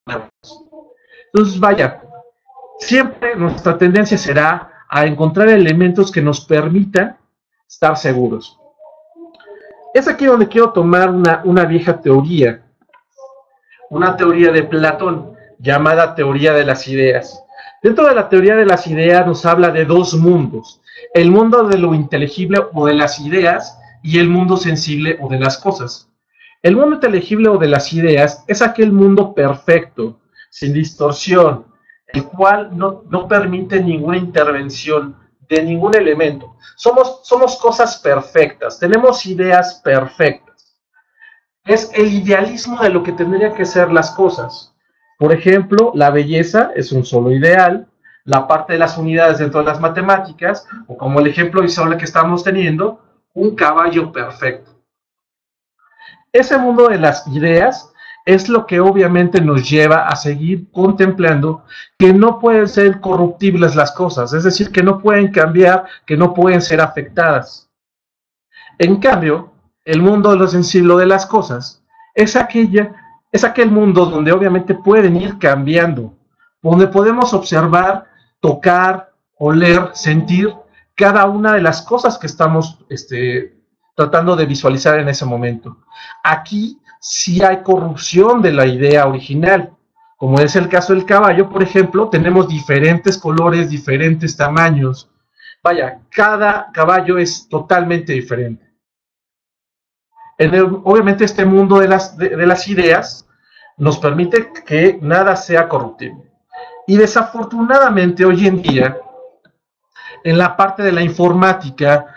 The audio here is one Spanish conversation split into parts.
Entonces, vaya, siempre nuestra tendencia será a encontrar elementos que nos permitan estar seguros. Es aquí donde quiero tomar una vieja teoría, una teoría de Platón, llamada teoría de las ideas. Dentro de la teoría de las ideas nos habla de dos mundos, el mundo de lo inteligible o de las ideas y el mundo sensible o de las cosas. El mundo inteligible o de las ideas es aquel mundo perfecto, sin distorsión, el cual no permite ninguna intervención de ningún elemento. Somos cosas perfectas, tenemos ideas perfectas. Es el idealismo de lo que tendrían que ser las cosas. Por ejemplo, la belleza es un solo ideal, la parte de las unidades dentro de las matemáticas, o como el ejemplo visual que estamos teniendo, un caballo perfecto. Ese mundo de las ideas es lo que obviamente nos lleva a seguir contemplando que no pueden ser corruptibles las cosas, es decir, que no pueden cambiar, que no pueden ser afectadas. En cambio, el mundo de lo sensible de las cosas es aquel mundo donde obviamente pueden ir cambiando, donde podemos observar, tocar, oler, sentir cada una de las cosas que estamos tratando de visualizar en ese momento. Aquí sí hay corrupción de la idea original, como es el caso del caballo, por ejemplo, tenemos diferentes colores, diferentes tamaños. Vaya, cada caballo es totalmente diferente. Obviamente este mundo de las ideas nos permite que nada sea corruptible. Y desafortunadamente hoy en día, en la parte de la informática,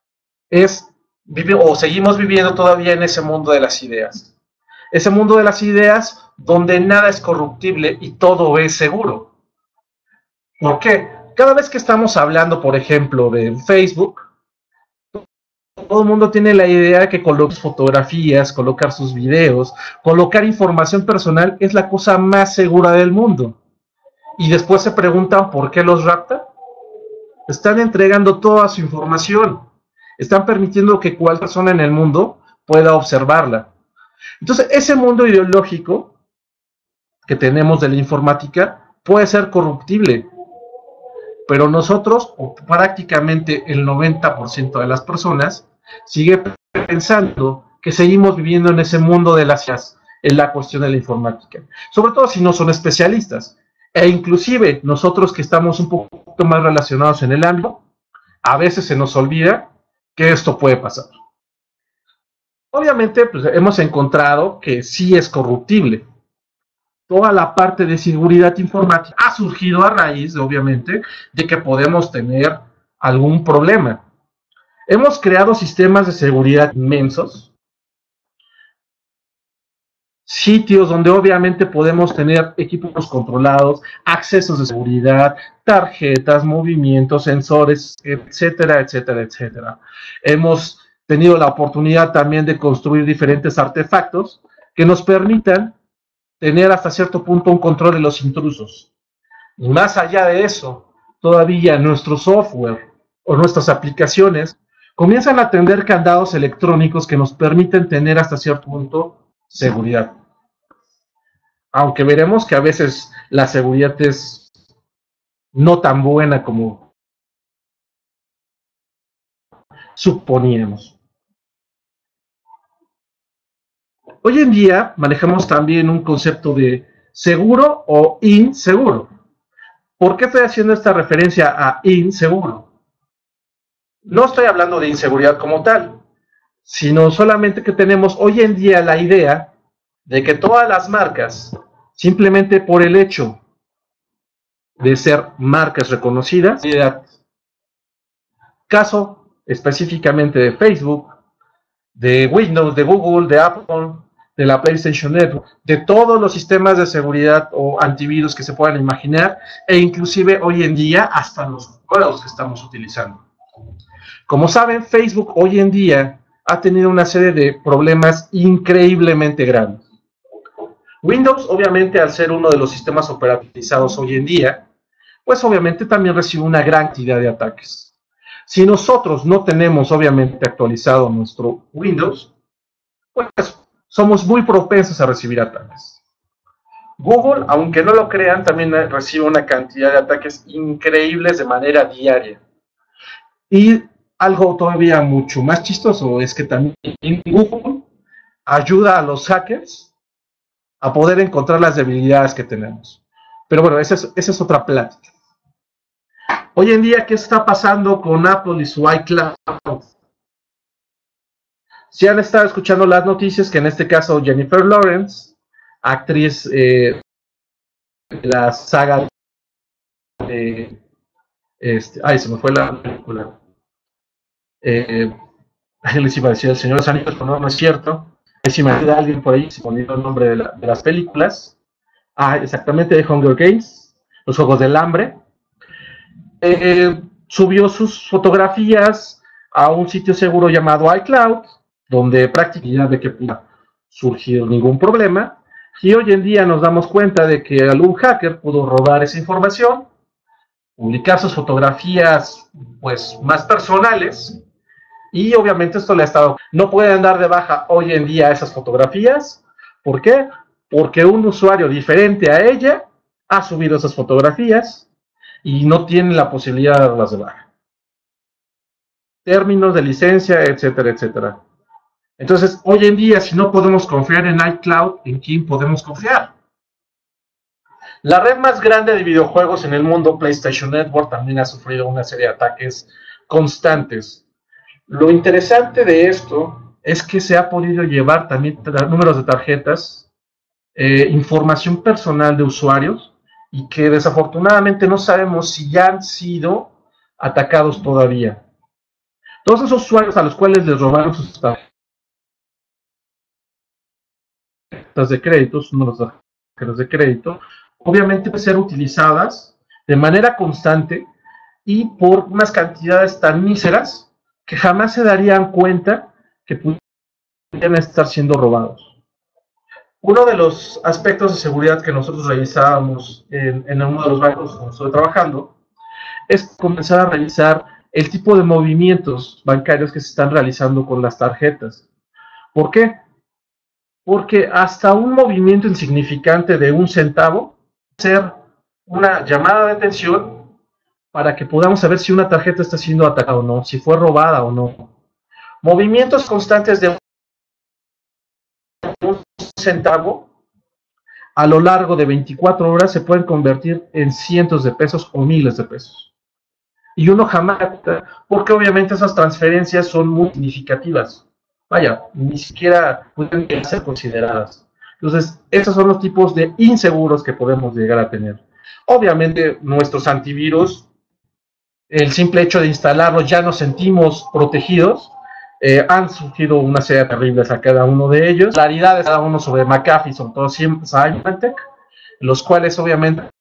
seguimos viviendo todavía en ese mundo de las ideas. Ese mundo de las ideas donde nada es corruptible y todo es seguro. ¿Por qué? Cada vez que estamos hablando, por ejemplo, de Facebook, todo el mundo tiene la idea de que colocar fotografías, colocar sus videos, colocar información personal es la cosa más segura del mundo. Y después se preguntan por qué los raptan. Están entregando toda su información. Están permitiendo que cualquier persona en el mundo pueda observarla. Entonces, ese mundo ideológico que tenemos de la informática puede ser corruptible. Pero nosotros, o prácticamente el 90% de las personas, sigue pensando que seguimos viviendo en ese mundo de las ideas, en la cuestión de la informática. Sobre todo si no son especialistas. E inclusive nosotros que estamos un poco más relacionados en el ámbito, a veces se nos olvida que esto puede pasar. Obviamente, pues, hemos encontrado que sí es corruptible. Toda la parte de seguridad informática ha surgido a raíz, obviamente, de que podemos tener algún problema. Hemos creado sistemas de seguridad inmensos, sitios donde obviamente podemos tener equipos controlados, accesos de seguridad, tarjetas, movimientos, sensores, etcétera, etcétera, etcétera. Hemos tenido la oportunidad también de construir diferentes artefactos que nos permitan tener hasta cierto punto un control de los intrusos. Y más allá de eso, todavía nuestro software o nuestras aplicaciones comienzan a tener candados electrónicos que nos permiten tener hasta cierto punto seguridad. Aunque veremos que a veces la seguridad es no tan buena como suponíamos. Hoy en día manejamos también un concepto de seguro o inseguro. ¿Por qué estoy haciendo esta referencia a inseguro? No estoy hablando de inseguridad como tal, sino solamente que tenemos hoy en día la idea de que todas las marcas, simplemente por el hecho de ser marcas reconocidas, caso específicamente de Facebook, de Windows, de Google, de Apple, de la PlayStation Network, de todos los sistemas de seguridad o antivirus que se puedan imaginar, e inclusive hoy en día hasta los juegos que estamos utilizando. Como saben, Facebook hoy en día ha tenido una serie de problemas increíblemente grandes. Windows, obviamente, al ser uno de los sistemas operativos hoy en día, pues obviamente también recibe una gran cantidad de ataques. Si nosotros no tenemos, obviamente, actualizado nuestro Windows, pues somos muy propensos a recibir ataques. Google, aunque no lo crean, también recibe una cantidad de ataques increíbles de manera diaria. Y algo todavía mucho más chistoso es que también Google ayuda a los hackers a poder encontrar las debilidades que tenemos. Pero bueno, esa es otra plática. Hoy en día, ¿qué está pasando con Apple y su iCloud? Si han estado escuchando las noticias, que en este caso Jennifer Lawrence, actriz de la saga de... se me fue la película. Les iba a decir El Señor de los Anillos, pero no es cierto. Si me ayuda alguien por ahí, se me olvidó el nombre de las películas. Exactamente, de Hunger Games, Los Juegos del Hambre. Subió sus fotografías a un sitio seguro llamado iCloud, donde prácticamente de que pueda surgir ningún problema. Y hoy en día nos damos cuenta de que algún hacker pudo robar esa información, publicar sus fotografías pues más personales, y obviamente esto le ha estado... No pueden dar de baja hoy en día esas fotografías. ¿Por qué? Porque un usuario diferente a ella ha subido esas fotografías y no tiene la posibilidad de darlas de baja. Términos de licencia, etcétera, etcétera. Entonces, hoy en día, si no podemos confiar en iCloud, ¿en quién podemos confiar? La red más grande de videojuegos en el mundo, PlayStation Network, también ha sufrido una serie de ataques constantes. Lo interesante de esto es que se ha podido llevar también números de tarjetas, información personal de usuarios, y que desafortunadamente no sabemos si ya han sido atacados todavía. Todos esos usuarios a los cuales les robaron sus tarjetas de crédito, sus números de tarjetas de crédito, obviamente pueden ser utilizadas de manera constante y por unas cantidades tan míseras que jamás se darían cuenta que pudieran estar siendo robados. Uno de los aspectos de seguridad que nosotros revisábamos en uno de los bancos donde estoy trabajando es comenzar a revisar el tipo de movimientos bancarios que se están realizando con las tarjetas. ¿Por qué? Porque hasta un movimiento insignificante de 1 centavo puede ser una llamada de atención para que podamos saber si una tarjeta está siendo atacada o no, si fue robada o no. Movimientos constantes de 1 centavo a lo largo de 24 horas se pueden convertir en cientos de pesos o miles de pesos. Y uno jamás, porque obviamente esas transferencias son muy significativas. Vaya, ni siquiera pueden ser consideradas. Entonces, esos son los tipos de inseguros que podemos llegar a tener. Obviamente, nuestros antivirus, el simple hecho de instalarlos, ya nos sentimos protegidos. Han surgido una serie terribles a cada uno de ellos. Claridades cada uno sobre McAfee, sobre todo Symantec, los cuales obviamente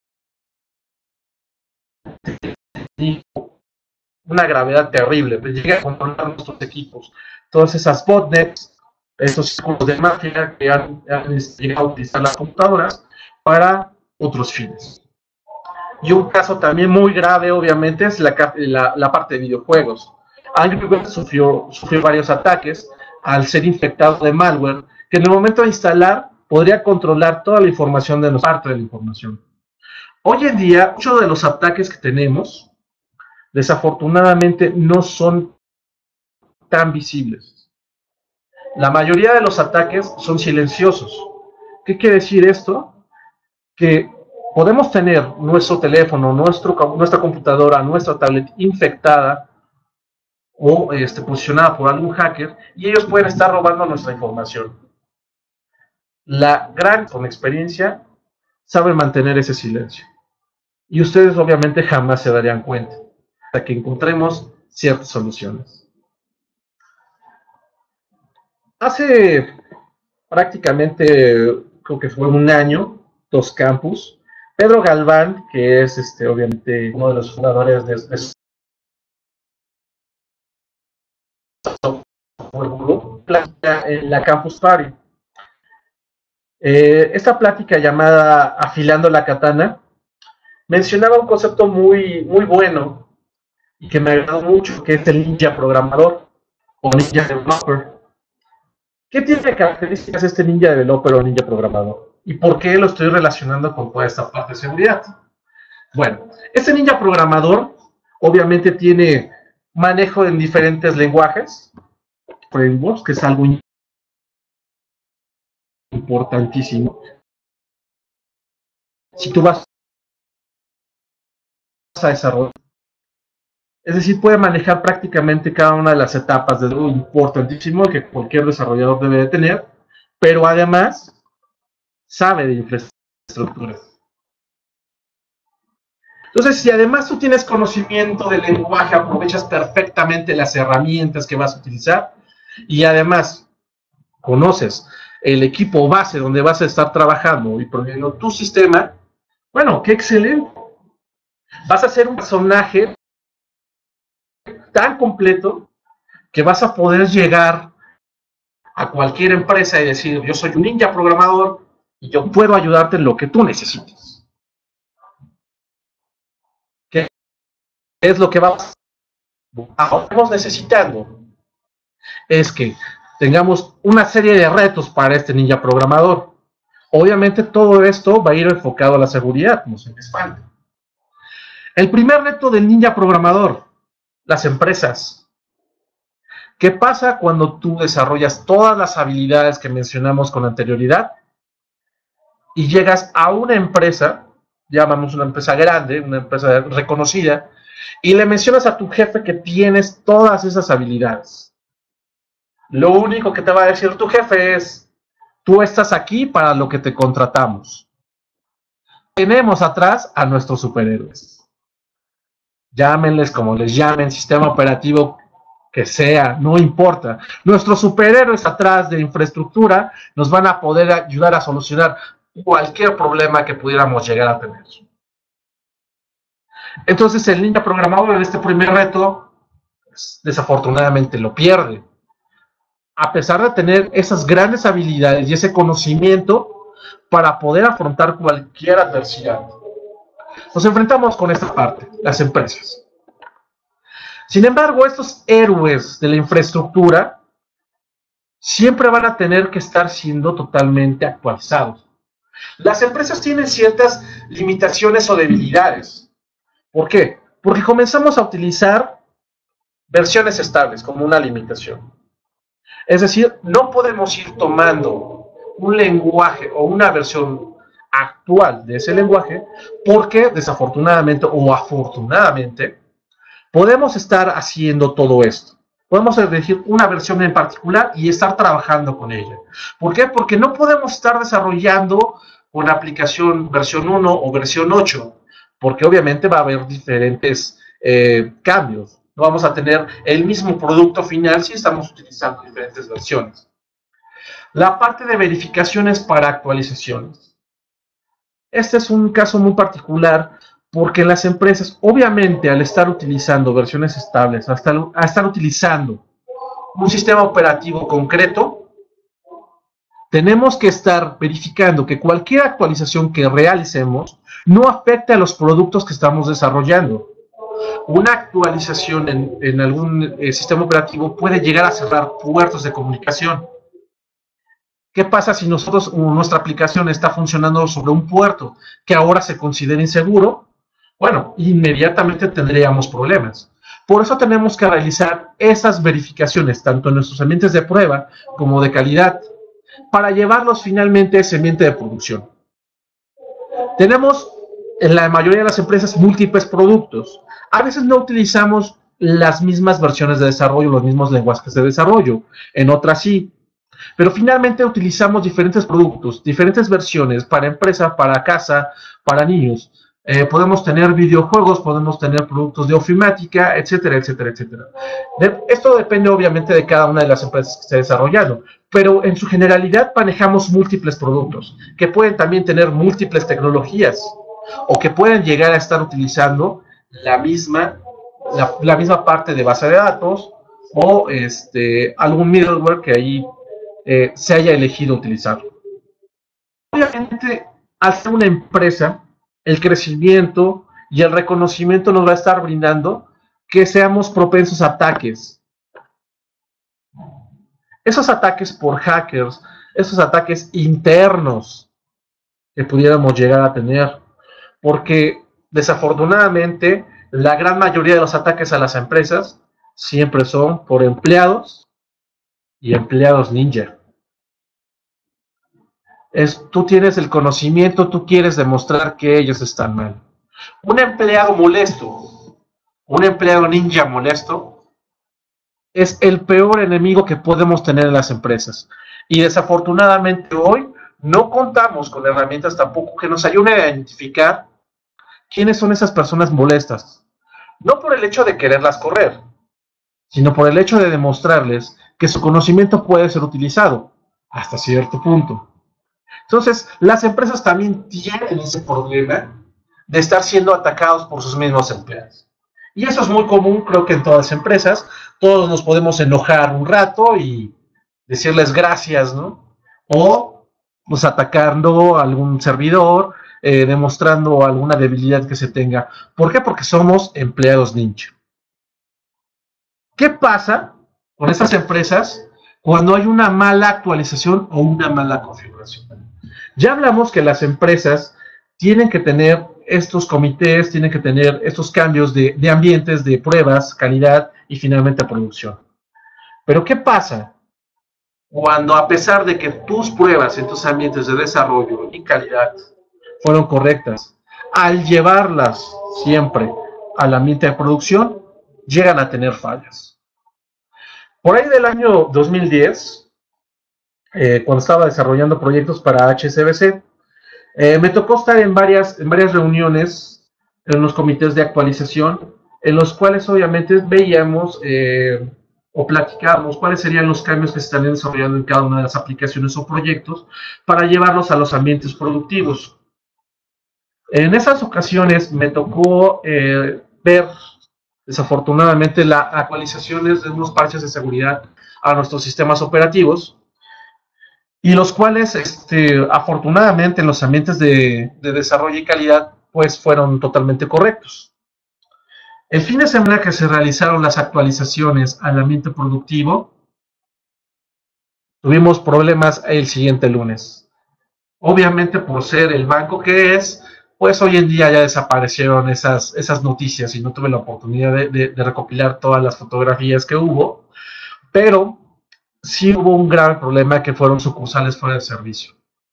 una gravedad terrible, llega a controlar nuestros equipos. Todas esas botnets, esos círculos de mafia que han llegado a utilizar las computadoras para otros fines. Y un caso también muy grave, obviamente, es la parte de videojuegos. Angry Birds sufrió varios ataques al ser infectado de malware, que en el momento de instalar podría controlar toda la información de nuestra parte de la información. Hoy en día, muchos de los ataques que tenemos, desafortunadamente, no son tan visibles. La mayoría de los ataques son silenciosos. ¿Qué quiere decir esto? Que podemos tener nuestro teléfono, nuestra computadora, nuestra tablet infectada o posicionada por algún hacker, y ellos pueden estar robando nuestra información. Con experiencia, saben mantener ese silencio. Y ustedes obviamente jamás se darían cuenta hasta que encontremos ciertas soluciones. Hace prácticamente, creo que fue 1 año, 2 campus, Pedro Galván, que es obviamente uno de los fundadores de en la Campus Party. Esta plática llamada Afilando la Katana mencionaba un concepto muy, muy bueno y que me agradó mucho, que es el ninja programador o ninja developer. ¿Qué tiene características este ninja developer o ninja programador? ¿Y por qué lo estoy relacionando con toda esta parte de seguridad? Bueno, este ninja programador obviamente tiene manejo en diferentes lenguajes, frameworks, que es algo importantísimo. Si tú vas a desarrollar, es decir, puede manejar prácticamente cada una de las etapas de algo importantísimo que cualquier desarrollador debe de tener, pero además sabe de infraestructura. Entonces, si además tú tienes conocimiento del lenguaje, aprovechas perfectamente las herramientas que vas a utilizar y además conoces el equipo base donde vas a estar trabajando y proveyendo tu sistema, bueno, qué excelente. Vas a ser un personaje tan completo que vas a poder llegar a cualquier empresa y decir, yo soy un ninja programador y yo puedo ayudarte en lo que tú necesites. ¿Qué es lo que vamos necesitando? Es que tengamos una serie de retos para este ninja programador. Obviamente todo esto va a ir enfocado a la seguridad, no se me espante. El primer reto del ninja programador, las empresas. ¿Qué pasa cuando tú desarrollas todas las habilidades que mencionamos con anterioridad y llegas a una empresa, llamamos una empresa grande, una empresa reconocida, y le mencionas a tu jefe que tienes todas esas habilidades? Lo único que te va a decir tu jefe es, tú estás aquí para lo que te contratamos. Tenemos atrás a nuestros superhéroes. Llámenles como les llamen, sistema operativo que sea, no importa. Nuestros superhéroes atrás de infraestructura nos van a poder ayudar a solucionar cualquier problema que pudiéramos llegar a tener. Entonces el ninja programador en este primer reto, pues, desafortunadamente lo pierde. A pesar de tener esas grandes habilidades y ese conocimiento para poder afrontar cualquier adversidad. Nos enfrentamos con esta parte, las empresas. Sin embargo, estos héroes de la infraestructura siempre van a tener que estar siendo totalmente actualizados. Las empresas tienen ciertas limitaciones o debilidades. ¿Por qué? Porque comenzamos a utilizar versiones estables como una limitación. Es decir, no podemos ir tomando un lenguaje o una versión actual de ese lenguaje porque desafortunadamente o afortunadamente podemos estar haciendo todo esto. Podemos elegir una versión en particular y estar trabajando con ella. ¿Por qué? Porque no podemos estar desarrollando una aplicación versión 1 o versión 8, porque obviamente va a haber diferentes cambios. No vamos a tener el mismo producto final si estamos utilizando diferentes versiones. La parte de verificaciones para actualizaciones. Este es un caso muy particular porque las empresas, obviamente, al estar utilizando versiones estables, al estar utilizando un sistema operativo concreto, tenemos que estar verificando que cualquier actualización que realicemos no afecte a los productos que estamos desarrollando. Una actualización en algún sistema operativo puede llegar a cerrar puertos de comunicación. ¿Qué pasa si nuestra aplicación está funcionando sobre un puerto que ahora se considera inseguro? Bueno, inmediatamente tendríamos problemas. Por eso tenemos que realizar esas verificaciones, tanto en nuestros ambientes de prueba como de calidad, para llevarlos finalmente a ese ambiente de producción. Tenemos en la mayoría de las empresas múltiples productos. A veces no utilizamos las mismas versiones de desarrollo, los mismos lenguajes de desarrollo. En otras sí. Pero finalmente utilizamos diferentes productos, diferentes versiones para empresa, para casa, para niños. Podemos tener videojuegos, podemos tener productos de ofimática, etcétera, etcétera, etcétera. Esto depende obviamente de cada una de las empresas que esté desarrollando, pero en su generalidad manejamos múltiples productos, que pueden también tener múltiples tecnologías, o que pueden llegar a estar utilizando la misma parte de base de datos, o algún middleware que ahí se haya elegido utilizar. Obviamente, al ser una empresa, el crecimiento y el reconocimiento nos va a estar brindando que seamos propensos a ataques. Esos ataques por hackers, esos ataques internos, que pudiéramos llegar a tener, porque desafortunadamente la gran mayoría de los ataques a las empresas siempre son por empleados y empleados ninja. Tú tienes el conocimiento, tú quieres demostrar que ellos están mal. Un empleado molesto, un empleado ninja molesto, es el peor enemigo que podemos tener en las empresas. Y desafortunadamente hoy no contamos con herramientas tampoco que nos ayuden a identificar quiénes son esas personas molestas. No por el hecho de quererlas correr, sino por el hecho de demostrarles que su conocimiento puede ser utilizado hasta cierto punto. Entonces, las empresas también tienen ese problema de estar siendo atacados por sus mismos empleados. Y eso es muy común, creo que en todas las empresas. Todos nos podemos enojar un rato y decirles gracias, ¿no? O pues atacando a algún servidor, demostrando alguna debilidad que se tenga. ¿Por qué? Porque somos empleados ninja. ¿Qué pasa con estas empresas cuando hay una mala actualización o una mala configuración? Ya hablamos que las empresas tienen que tener estos comités, tienen que tener estos cambios de ambientes, de pruebas, calidad y finalmente producción. Pero ¿qué pasa cuando a pesar de que tus pruebas en tus ambientes de desarrollo y calidad fueron correctas, al llevarlas siempre al ambiente de producción, llegan a tener fallas? Por ahí del año 2010, cuando estaba desarrollando proyectos para HSBC, me tocó estar en varias reuniones, en los comités de actualización, en los cuales obviamente veíamos o platicábamos cuáles serían los cambios que se estarían desarrollando en cada una de las aplicaciones o proyectos para llevarlos a los ambientes productivos. En esas ocasiones me tocó ver, desafortunadamente, las actualizaciones de unos parches de seguridad a nuestros sistemas operativos, y los cuales, afortunadamente, en los ambientes de desarrollo y calidad, pues fueron totalmente correctos. El fin de semana que se realizaron las actualizaciones al ambiente productivo, tuvimos problemas el siguiente lunes. Obviamente, por ser el banco que es, pues hoy en día ya desaparecieron esas noticias y no tuve la oportunidad de recopilar todas las fotografías que hubo, pero sí hubo un grave problema que fueron sucursales fuera de servicio.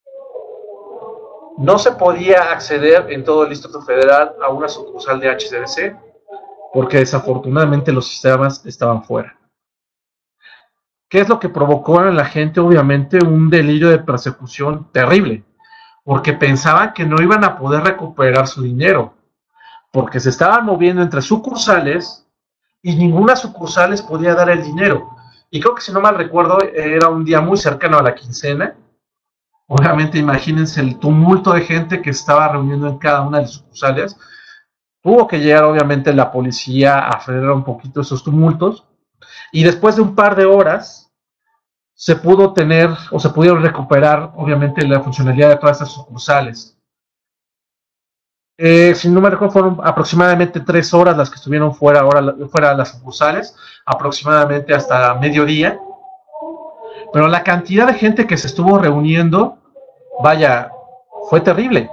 No se podía acceder en todo el Distrito Federal a una sucursal de HSBC porque desafortunadamente los sistemas estaban fuera. ¿Qué es lo que provocó en la gente? Obviamente un delirio de persecución terrible, porque pensaban que no iban a poder recuperar su dinero, porque se estaban moviendo entre sucursales y ninguna sucursal les podía dar el dinero. Y creo que, si no mal recuerdo, era un día muy cercano a la quincena. Obviamente, imagínense el tumulto de gente que estaba reuniendo en cada una de las sucursales. Tuvo que llegar, obviamente, la policía a frenar un poquito esos tumultos. Y después de un par de horas, se pudo tener, o se pudieron recuperar, obviamente, la funcionalidad de todas estas sucursales. Si no me recuerdo, fueron aproximadamente 3 horas las que estuvieron fuera de las sucursales, aproximadamente hasta mediodía. Pero la cantidad de gente que se estuvo reuniendo, vaya, fue terrible.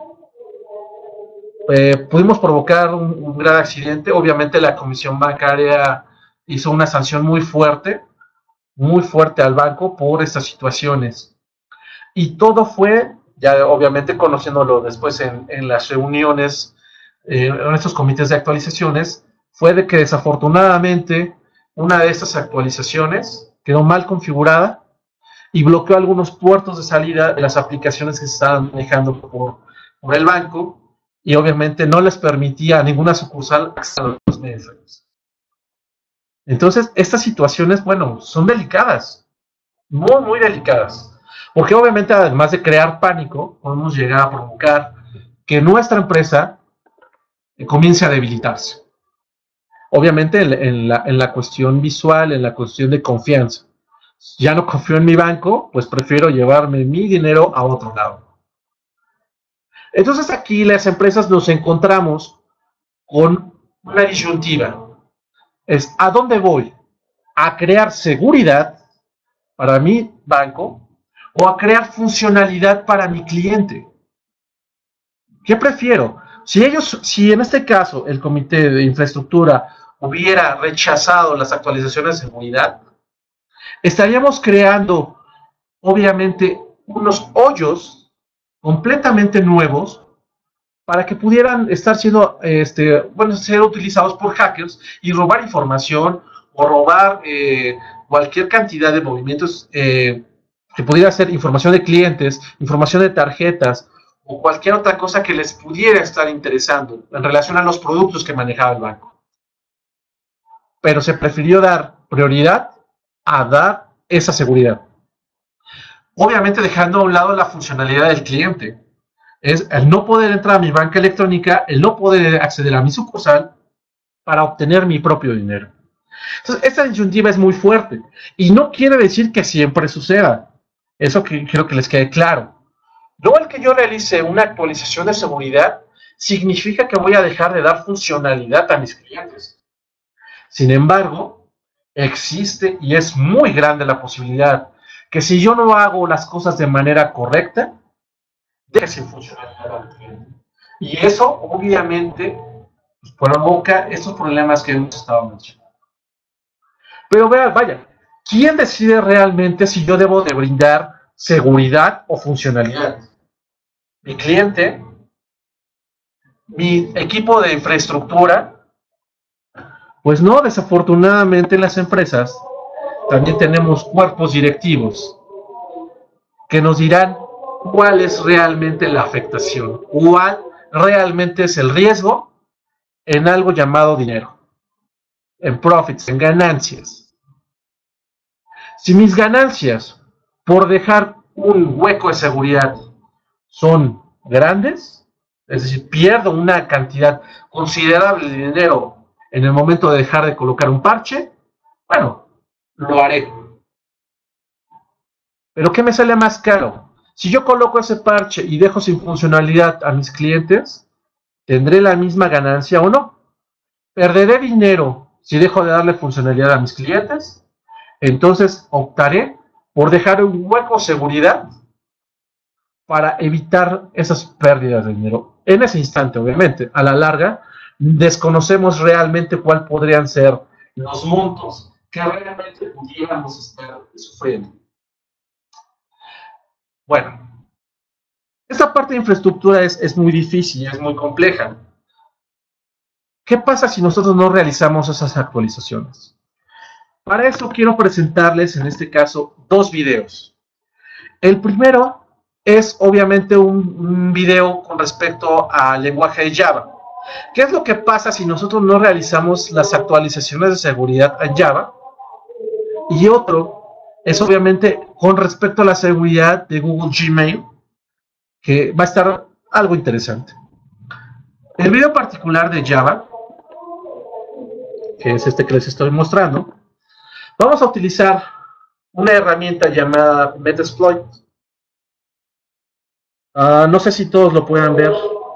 Pudimos provocar un gran accidente. Obviamente la Comisión Bancaria hizo una sanción muy fuerte al banco por estas situaciones. Y todo fue, ya obviamente conociéndolo después en las reuniones, en estos comités de actualizaciones, fue de que desafortunadamente una de estas actualizaciones quedó mal configurada y bloqueó algunos puertos de salida de las aplicaciones que se estaban manejando por el banco, y obviamente no les permitía a ninguna sucursal acceder a los medios. Entonces, estas situaciones, bueno, son delicadas, muy, muy delicadas, porque obviamente, además de crear pánico, podemos llegar a provocar que nuestra empresa comience a debilitarse. Obviamente en la cuestión visual, en la cuestión de confianza. Ya no confío en mi banco, pues prefiero llevarme mi dinero a otro lado. Entonces aquí las empresas nos encontramos con una disyuntiva. Es, ¿a dónde voy? ¿A crear seguridad para mi banco o a crear funcionalidad para mi cliente? ¿Qué prefiero? Si en este caso el comité de infraestructura hubiera rechazado las actualizaciones de seguridad, estaríamos creando, obviamente, unos hoyos completamente nuevos para que pudieran estar siendo, ser utilizados por hackers y robar información o robar cualquier cantidad de movimientos que pudiera ser información de clientes, información de tarjetas o cualquier otra cosa que les pudiera estar interesando en relación a los productos que manejaba el banco. Pero se prefirió dar prioridad a dar esa seguridad. Obviamente dejando a un lado la funcionalidad del cliente. Es el no poder entrar a mi banca electrónica, el no poder acceder a mi sucursal para obtener mi propio dinero. Entonces, esta disyuntiva es muy fuerte y no quiere decir que siempre suceda. Eso que quiero que les quede claro. No el que yo realice una actualización de seguridad significa que voy a dejar de dar funcionalidad a mis clientes. Sin embargo, existe y es muy grande la posibilidad que si yo no hago las cosas de manera correcta, deje sin funcionalidad al cliente. Y eso, obviamente, pues, provoca estos problemas que hemos estado mencionando. Pero vean, vaya, ¿quién decide realmente si yo debo de brindar seguridad o funcionalidad? ¿Mi cliente? ¿Mi equipo de infraestructura? Pues no, desafortunadamente en las empresas también tenemos cuerpos directivos que nos dirán cuál es realmente la afectación, cuál realmente es el riesgo en algo llamado dinero, en profits, en ganancias. Si mis ganancias por dejar un hueco de seguridad son grandes, es decir, pierdo una cantidad considerable de dinero en el momento de dejar de colocar un parche, bueno, lo haré. Pero ¿qué me sale más caro? Si yo coloco ese parche y dejo sin funcionalidad a mis clientes, ¿tendré la misma ganancia o no? ¿Perderé dinero si dejo de darle funcionalidad a mis clientes? Entonces optaré por dejar un hueco de seguridad para evitar esas pérdidas de dinero. En ese instante, obviamente, a la larga, desconocemos realmente cuál podrían ser los montos que realmente pudiéramos estar sufriendo. Bueno, esta parte de infraestructura es muy difícil, es muy compleja. ¿Qué pasa si nosotros no realizamos esas actualizaciones? Para eso quiero presentarles, en este caso, dos videos. El primero es obviamente un video con respecto al lenguaje de Java. ¿Qué es lo que pasa si nosotros no realizamos las actualizaciones de seguridad en Java? Y otro es obviamente con respecto a la seguridad de Google Gmail, que va a estar algo interesante. El video particular de Java, que es este que les estoy mostrando, vamos a utilizar una herramienta llamada Metasploit. No sé si todos lo puedan ver.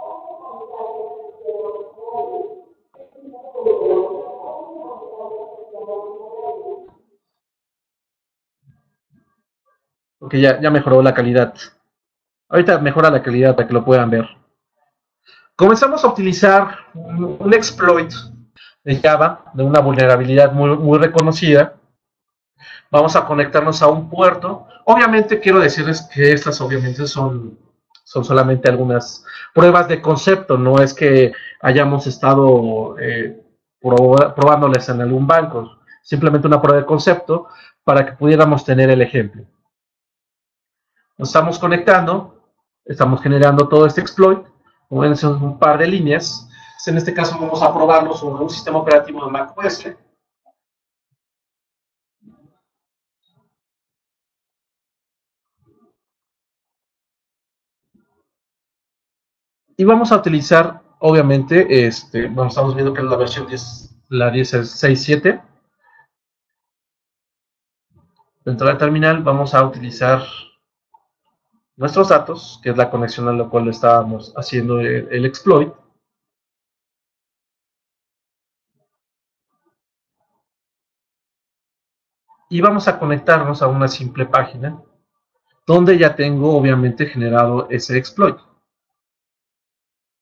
Porque ya mejoró la calidad. Ahorita mejora la calidad para que lo puedan ver. Comenzamos a utilizar un exploit de Java, de una vulnerabilidad muy reconocida. Vamos a conectarnos a un puerto. Obviamente quiero decirles que estas obviamente son solamente algunas pruebas de concepto, no es que hayamos estado probándoles en algún banco, simplemente una prueba de concepto para que pudiéramos tener el ejemplo. Nos estamos conectando, estamos generando todo este exploit, como ven son un par de líneas. En este caso vamos a probarlo sobre un sistema operativo de macOS. Y vamos a utilizar, obviamente, estamos viendo que es la versión 10, la 10.6.7. Dentro del terminal vamos a utilizar nuestros datos, que es la conexión a la cual estábamos haciendo el exploit. Y vamos a conectarnos a una simple página donde ya tengo obviamente generado ese exploit.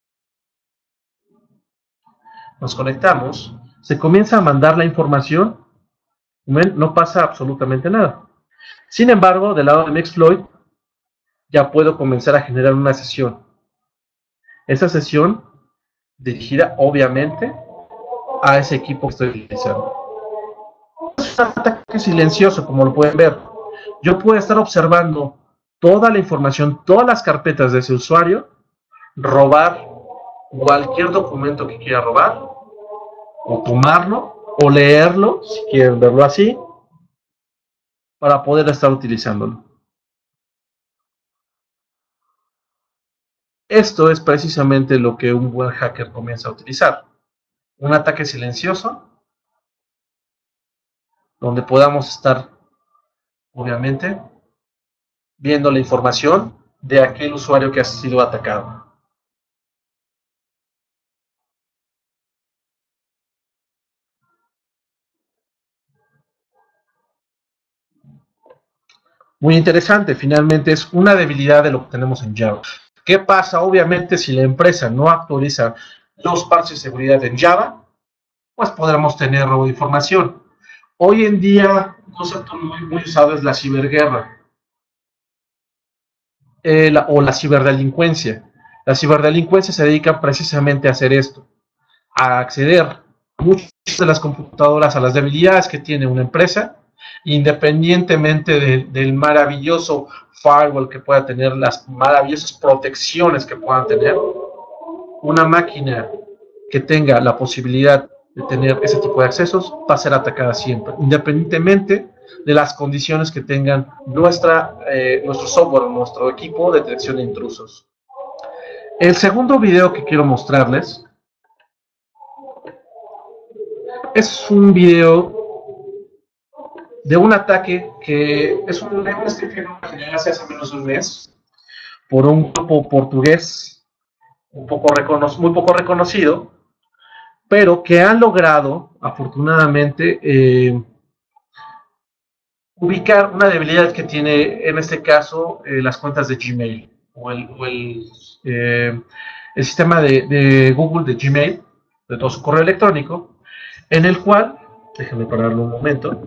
nos conectamos, se comienza a mandar la información, no pasa absolutamente nada. Sin embargo, del lado de Mexploit, ya puedo comenzar a generar una sesión. Esa sesión dirigida, obviamente, a ese equipo que estoy utilizando. Es un ataque silencioso, como lo pueden ver. Yo puedo estar observando toda la información, todas las carpetas de ese usuario, robar cualquier documento que quiera robar, o tomarlo, o leerlo, si quieren verlo así, para poder estar utilizándolo. Esto es precisamente lo que un buen hacker comienza a utilizar. Un ataque silencioso, donde podamos estar, obviamente, viendo la información de aquel usuario que ha sido atacado. Muy interesante, finalmente es una debilidad de lo que tenemos en Java. ¿Qué pasa? Obviamente, si la empresa no actualiza los parches de seguridad en Java, pues podremos tener robo de información. Hoy en día, un concepto muy usado es la ciberguerra. O la ciberdelincuencia. La ciberdelincuencia se dedica precisamente a hacer esto, a acceder a muchas de las computadoras a las debilidades que tiene una empresa, independientemente del maravilloso firewall que pueda tener, las maravillosas protecciones que puedan tener. Una máquina que tenga la posibilidad de tener ese tipo de accesos va a ser atacada siempre, independientemente de las condiciones que tengan nuestro software, nuestro equipo de detección de intrusos. El segundo video que quiero mostrarles es un video de un ataque que es un script que hace menos de un mes por un grupo portugués muy poco reconocido, pero que han logrado, afortunadamente, ubicar una debilidad que tiene, en este caso, las cuentas de Gmail o el sistema de Google de Gmail, de todo su correo electrónico, en el cual, déjenme pararlo un momento,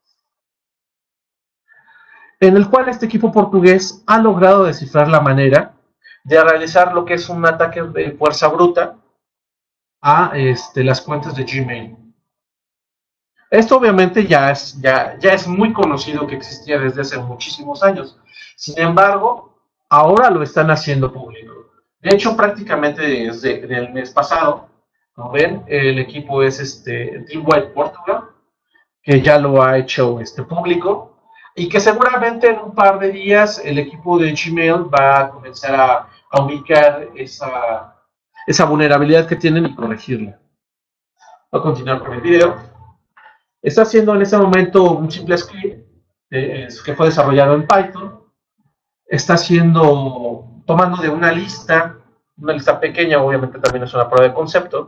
en el cual este equipo portugués ha logrado descifrar la manera de realizar lo que es un ataque de fuerza bruta a las cuentas de Gmail. Esto obviamente ya es muy conocido, que existía desde hace muchísimos años. Sin embargo, ahora lo están haciendo público. De hecho, prácticamente desde el mes pasado, como ven, el equipo es Team White Portugal, que ya lo ha hecho público, y que seguramente en un par de días el equipo de Gmail va a comenzar a ubicar esa vulnerabilidad que tienen y corregirla. Voy a continuar con el video. Está haciendo en este momento un simple script que fue desarrollado en Python. Está tomando de una lista pequeña, obviamente también es una prueba de concepto,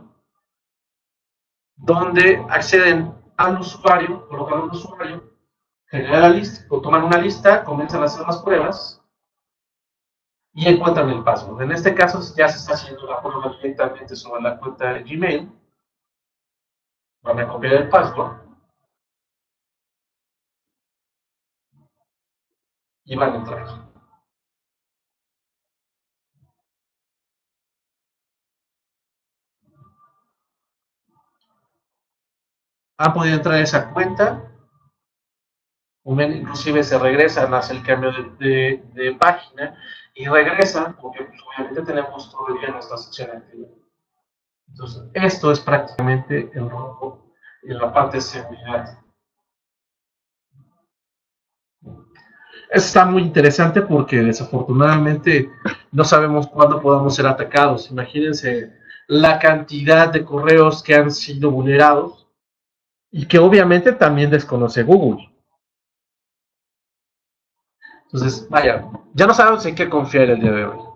donde acceden al usuario, colocan un usuario, generan la lista, o toman una lista, comienzan a hacer las pruebas y encuentran el password. En este caso ya se está haciendo la prueba directamente sobre la cuenta de Gmail. Van a copiar el password y van a entrar. Han podido entrar a esa cuenta, inclusive se regresan, hace el cambio de página y regresan, porque pues, obviamente tenemos todavía nuestra sección activa. Entonces, esto es prácticamente el robo en la parte de seguridad. Eso está muy interesante porque desafortunadamente no sabemos cuándo podamos ser atacados. Imagínense la cantidad de correos que han sido vulnerados y que obviamente también desconoce Google. Entonces, vaya, ya no sabemos en qué confiar el día de hoy.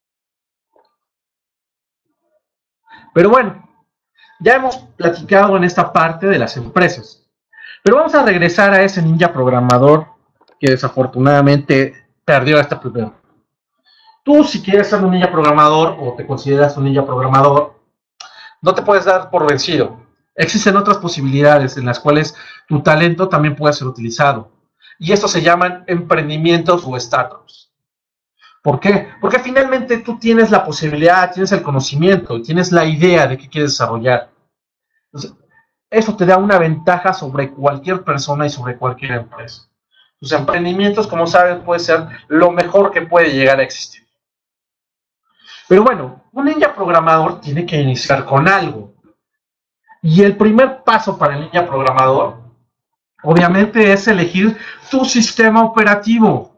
Pero bueno, ya hemos platicado en esta parte de las empresas. Pero vamos a regresar a ese ninja programador que desafortunadamente perdió esta primera. Tú, si quieres ser un ninja programador o te consideras un ninja programador, no te puedes dar por vencido. Existen otras posibilidades en las cuales tu talento también puede ser utilizado. Y esto se llaman emprendimientos o startups. ¿Por qué? Porque finalmente tú tienes la posibilidad, tienes el conocimiento, tienes la idea de qué quieres desarrollar. Entonces, eso te da una ventaja sobre cualquier persona y sobre cualquier empresa. Tus emprendimientos, como saben, puede ser lo mejor que puede llegar a existir. Pero bueno, un ninja programador tiene que iniciar con algo. Y el primer paso para el ninja programador, obviamente, es elegir tu sistema operativo.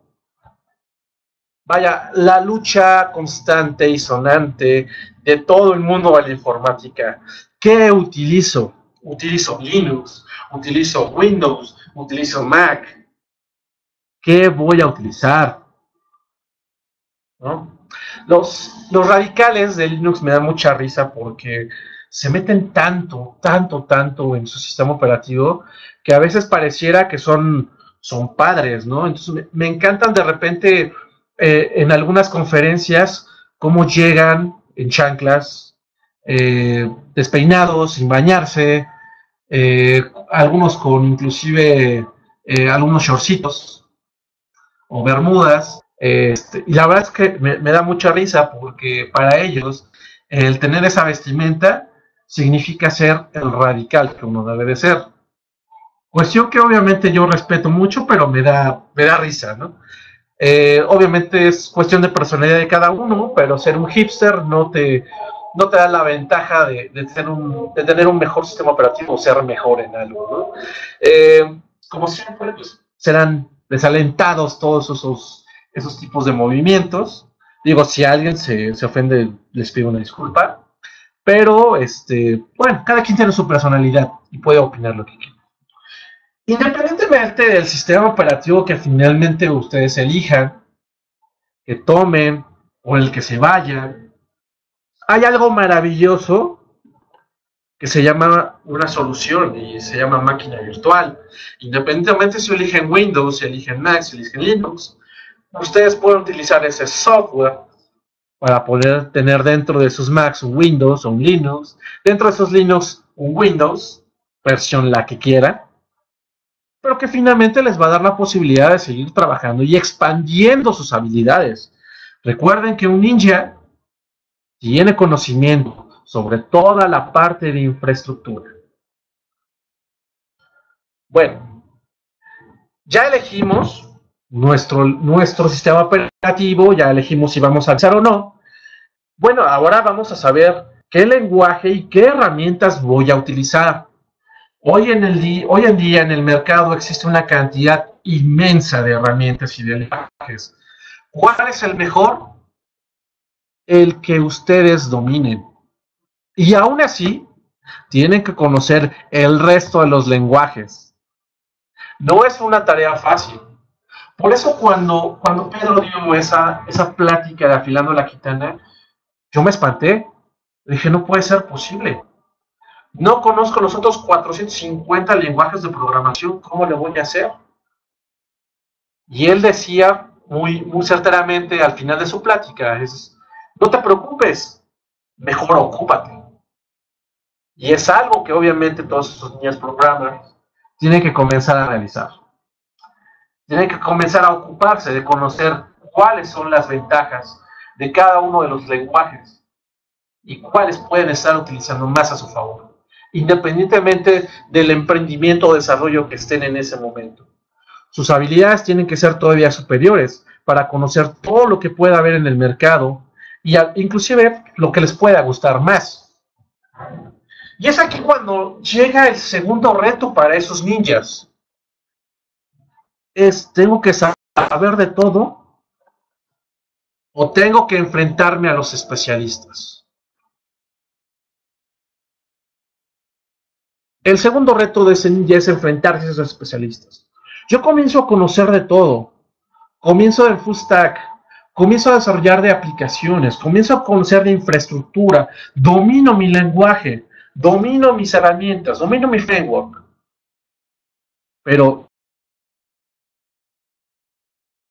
Vaya, la lucha constante y sonante de todo el mundo de la informática. ¿Qué utilizo? Utilizo Linux, utilizo Windows, utilizo Mac. ¿Qué voy a utilizar? ¿No? Los radicales de Linux me dan mucha risa porque se meten tanto en su sistema operativo que a veces pareciera que son padres, ¿no? Entonces me encantan de repente en algunas conferencias cómo llegan en chanclas, despeinados, sin bañarse, algunos con inclusive algunos shortcitos o bermudas. Y la verdad es que me da mucha risa porque para ellos el tener esa vestimenta significa ser el radical que uno debe de ser. Cuestión que obviamente yo respeto mucho, pero me da risa, ¿no? Obviamente es cuestión de personalidad de cada uno, pero ser un hipster no te da la ventaja de tener un mejor sistema operativo o ser mejor en algo, ¿no? Como siempre, pues serán desalentados todos esos tipos de movimientos. Digo, si alguien se ofende, les pido una disculpa. Pero, bueno, cada quien tiene su personalidad y puede opinar lo que quiera. Independientemente del sistema operativo que finalmente ustedes elijan, que tomen o el que se vayan, hay algo maravilloso que se llama una solución y se llama máquina virtual. Independientemente si eligen Windows, si eligen Mac, si eligen Linux, ustedes pueden utilizar ese software para poder tener dentro de sus Macs un Windows o un Linux, dentro de esos Linux un Windows, versión la que quiera, pero que finalmente les va a dar la posibilidad de seguir trabajando y expandiendo sus habilidades. Recuerden que un ninja tiene conocimiento sobre toda la parte de infraestructura. Bueno, ya elegimos nuestro sistema operativo, ya elegimos si vamos a usar o no. Bueno, ahora vamos a saber qué lenguaje y qué herramientas voy a utilizar. Hoy en día en el mercado existe una cantidad inmensa de herramientas y de lenguajes. ¿Cuál es el mejor? El que ustedes dominen. Y aún así, tienen que conocer el resto de los lenguajes. No es una tarea fácil. Por eso cuando Pedro dio esa plática de afilando la gitana, yo me espanté. Dije, no puede ser posible. No conozco los otros 450 lenguajes de programación, ¿cómo le voy a hacer? Y él decía muy certeramente al final de su plática, no te preocupes, mejor ocúpate. Y es algo que obviamente todos estos niños programas tienen que comenzar a realizar. Tienen que comenzar a ocuparse de conocer cuáles son las ventajas de cada uno de los lenguajes y cuáles pueden estar utilizando más a su favor, independientemente del emprendimiento o desarrollo que estén en ese momento. Sus habilidades tienen que ser todavía superiores para conocer todo lo que pueda haber en el mercado y inclusive lo que les pueda gustar más. Y es aquí cuando llega el segundo reto para esos ninjas. ¿Tengo que saber de todo o tengo que enfrentarme a los especialistas? El segundo reto de ese ninja es enfrentarse a esos especialistas. Yo comienzo a conocer de todo. Comienzo en full stack, comienzo a desarrollar de aplicaciones, comienzo a conocer de infraestructura, domino mi lenguaje, domino mis herramientas, domino mi framework. Pero,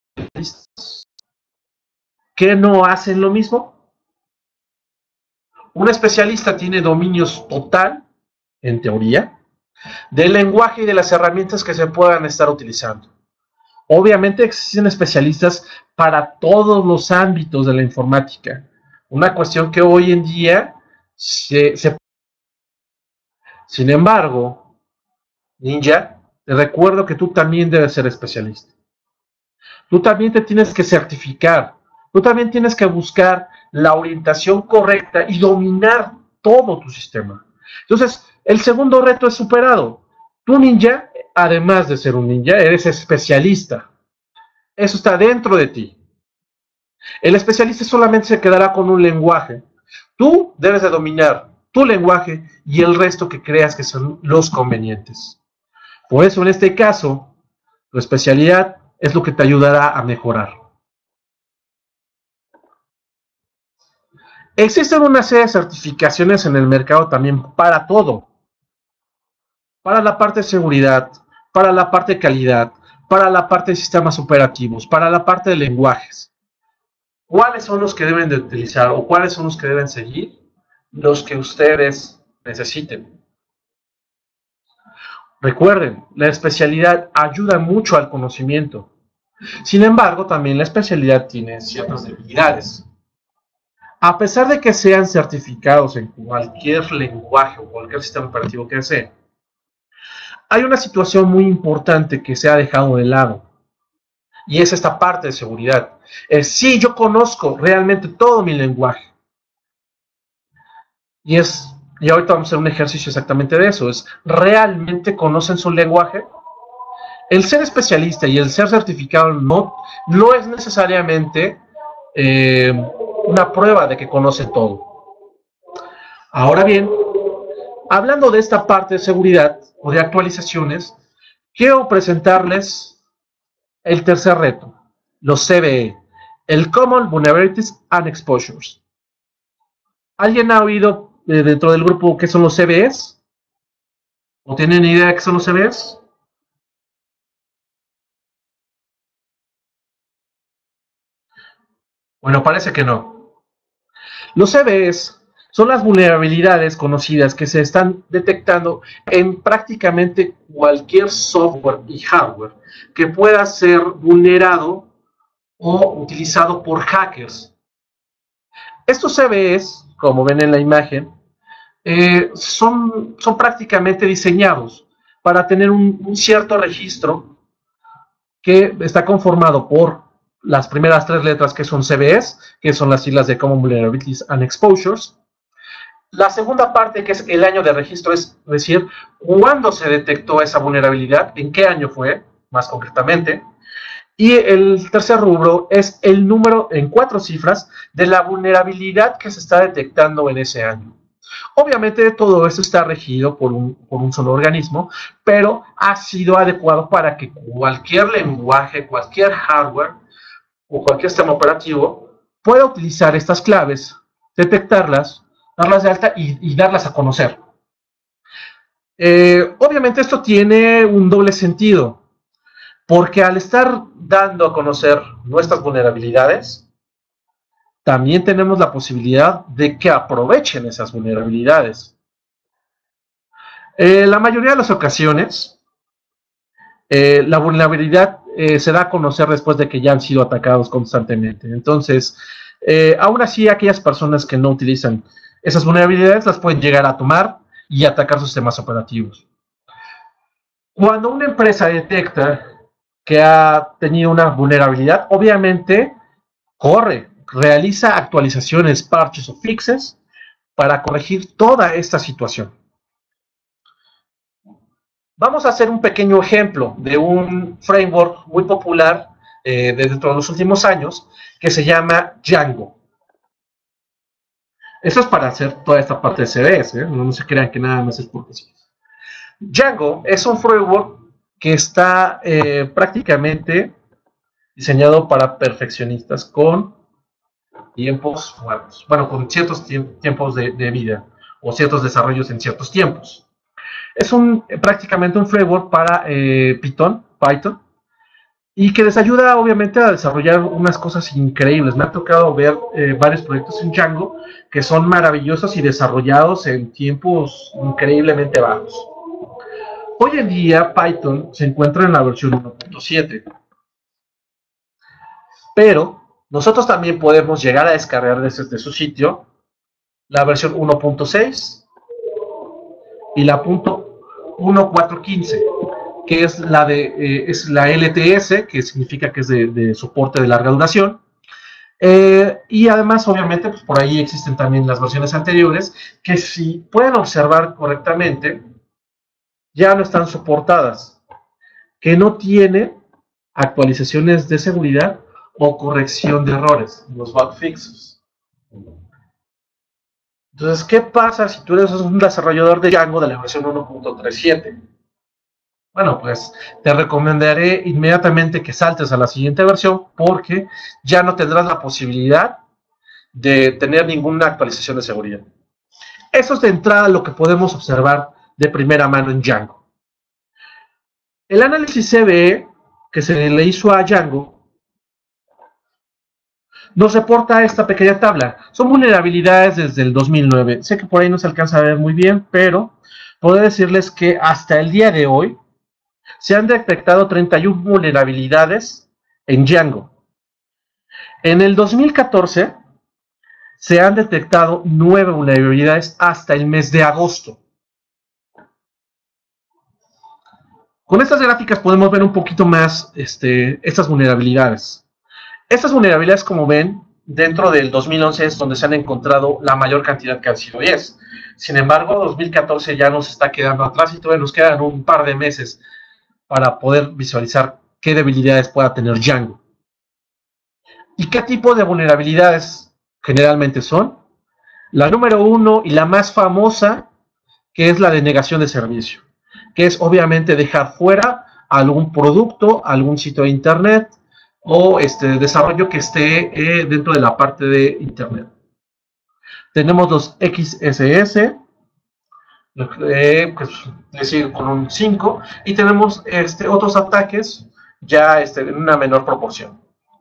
¿qué no hacen lo mismo? Un especialista tiene dominios total, en teoría, del lenguaje y de las herramientas que se puedan estar utilizando. Obviamente existen especialistas para todos los ámbitos de la informática. Una cuestión que hoy en día Sin embargo, Ninja, te recuerdo que tú también debes ser especialista. Tú también te tienes que certificar. Tú también tienes que buscar la orientación correcta y dominar todo tu sistema. Entonces, el segundo reto es superado. Tú, ninja, además de ser un ninja, eres especialista. Eso está dentro de ti. El especialista solamente se quedará con un lenguaje. Tú debes de dominar tu lenguaje y el resto que creas que son los convenientes. Por eso, en este caso, tu especialidad es lo que te ayudará a mejorar. Existen una serie de certificaciones en el mercado también para todo. Para la parte de seguridad, para la parte de calidad, para la parte de sistemas operativos, para la parte de lenguajes. ¿Cuáles son los que deben de utilizar o cuáles son los que deben seguir? Los que ustedes necesiten. Recuerden, la especialidad ayuda mucho al conocimiento. Sin embargo, también la especialidad tiene ciertas debilidades. A pesar de que sean certificados en cualquier lenguaje o cualquier sistema operativo que sea, hay una situación muy importante que se ha dejado de lado. Y es esta parte de seguridad. Sí, yo conozco realmente todo mi lenguaje. Y ahorita vamos a hacer un ejercicio exactamente de eso. ¿Realmente conocen su lenguaje? El ser especialista y el ser certificado no es necesariamente una prueba de que conoce todo. Ahora bien, hablando de esta parte de seguridad o de actualizaciones, quiero presentarles el tercer reto, los CVE, el Common Vulnerabilities and Exposures. ¿Alguien ha oído dentro del grupo qué son los CVEs? ¿O tienen idea de qué son los CVEs? Bueno, parece que no. Los CVEs son las vulnerabilidades conocidas que se están detectando en prácticamente cualquier software y hardware que pueda ser vulnerado o utilizado por hackers. Estos CVEs, como ven en la imagen, son prácticamente diseñados para tener un cierto registro que está conformado por las primeras tres letras que son CVEs, que son las siglas de Common Vulnerabilities and Exposures. La segunda parte, que es el año de registro, es decir, cuándo se detectó esa vulnerabilidad, en qué año fue, más concretamente. Y el tercer rubro es el número en 4 cifras de la vulnerabilidad que se está detectando en ese año. Obviamente todo esto está regido por un solo organismo, pero ha sido adecuado para que cualquier lenguaje, cualquier hardware o cualquier sistema operativo pueda utilizar estas claves, detectarlas, darlas de alta y darlas a conocer. Obviamente esto tiene un doble sentido, porque al estar dando a conocer nuestras vulnerabilidades, también tenemos la posibilidad de que aprovechen esas vulnerabilidades. La mayoría de las ocasiones, la vulnerabilidad se da a conocer después de que ya han sido atacados constantemente. Entonces, aún así, aquellas personas que no utilizan esas vulnerabilidades las pueden llegar a tomar y atacar sus sistemas operativos. Cuando una empresa detecta que ha tenido una vulnerabilidad, obviamente realiza actualizaciones, parches o fixes para corregir toda esta situación. Vamos a hacer un pequeño ejemplo de un framework muy popular dentro de los últimos años que se llama Django. Eso es para hacer toda esta parte de CVS, no se crean que nada más es porque sí. Django es un framework que está prácticamente diseñado para perfeccionistas con tiempos buenos, bueno, con ciertos tiempos de vida o ciertos desarrollos en ciertos tiempos. Es prácticamente un framework para Python, y que les ayuda obviamente a desarrollar unas cosas increíbles. Me ha tocado ver varios proyectos en Django que son maravillosos y desarrollados en tiempos increíblemente bajos. Hoy en día Python se encuentra en la versión 1.7, pero nosotros también podemos llegar a descargar desde su sitio la versión 1.6 y la .1415, que es es la LTS, que significa que es de soporte de larga duración. Y además, obviamente, pues por ahí existen también las versiones anteriores, que si pueden observar correctamente, ya no están soportadas, que no tiene actualizaciones de seguridad o corrección de errores, los bug fixes. Entonces, ¿qué pasa si tú eres un desarrollador de Django de la versión 1.37? Bueno, pues te recomendaré inmediatamente que saltes a la siguiente versión porque ya no tendrás la posibilidad de tener ninguna actualización de seguridad. Eso es de entrada lo que podemos observar de primera mano en Django. El análisis CVE que se le hizo a Django nos reporta esta pequeña tabla. Son vulnerabilidades desde el 2009. Sé que por ahí no se alcanza a ver muy bien, pero puedo decirles que hasta el día de hoy se han detectado 31 vulnerabilidades en Django. En el 2014 se han detectado 9 vulnerabilidades hasta el mes de agosto. Con estas gráficas podemos ver un poquito más estas vulnerabilidades. Estas vulnerabilidades, como ven, dentro del 2011 es donde se han encontrado la mayor cantidad, que han sido 10. Sin embargo, 2014 ya nos está quedando atrás y todavía nos quedan un par de meses para poder visualizar qué debilidades pueda tener Django. ¿Y qué tipo de vulnerabilidades generalmente son? La número 1 y la más famosa, que es la de negación de servicio, que es obviamente dejar fuera algún producto, algún sitio de internet o desarrollo que esté dentro de la parte de internet. Tenemos los XSS, pues, es decir, con un 5, y tenemos otros ataques ya en una menor proporción.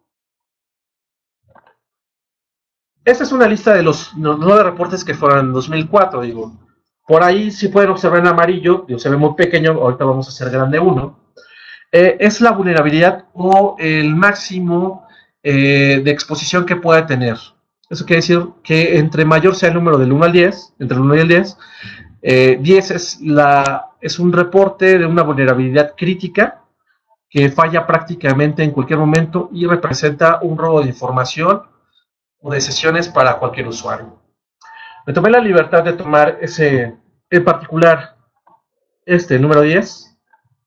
Esta es una lista de los 9 reportes que fueron en 2004, digo. Por ahí, si pueden observar en amarillo, se ve muy pequeño, ahorita vamos a hacer grande uno. Es la vulnerabilidad o el máximo de exposición que puede tener. Eso quiere decir que entre mayor sea el número del 1 al 10, entre el 1 y el 10, 10 es un reporte de una vulnerabilidad crítica que falla prácticamente en cualquier momento y representa un robo de información o de sesiones para cualquier usuario. Me tomé la libertad de tomar en particular, número 10,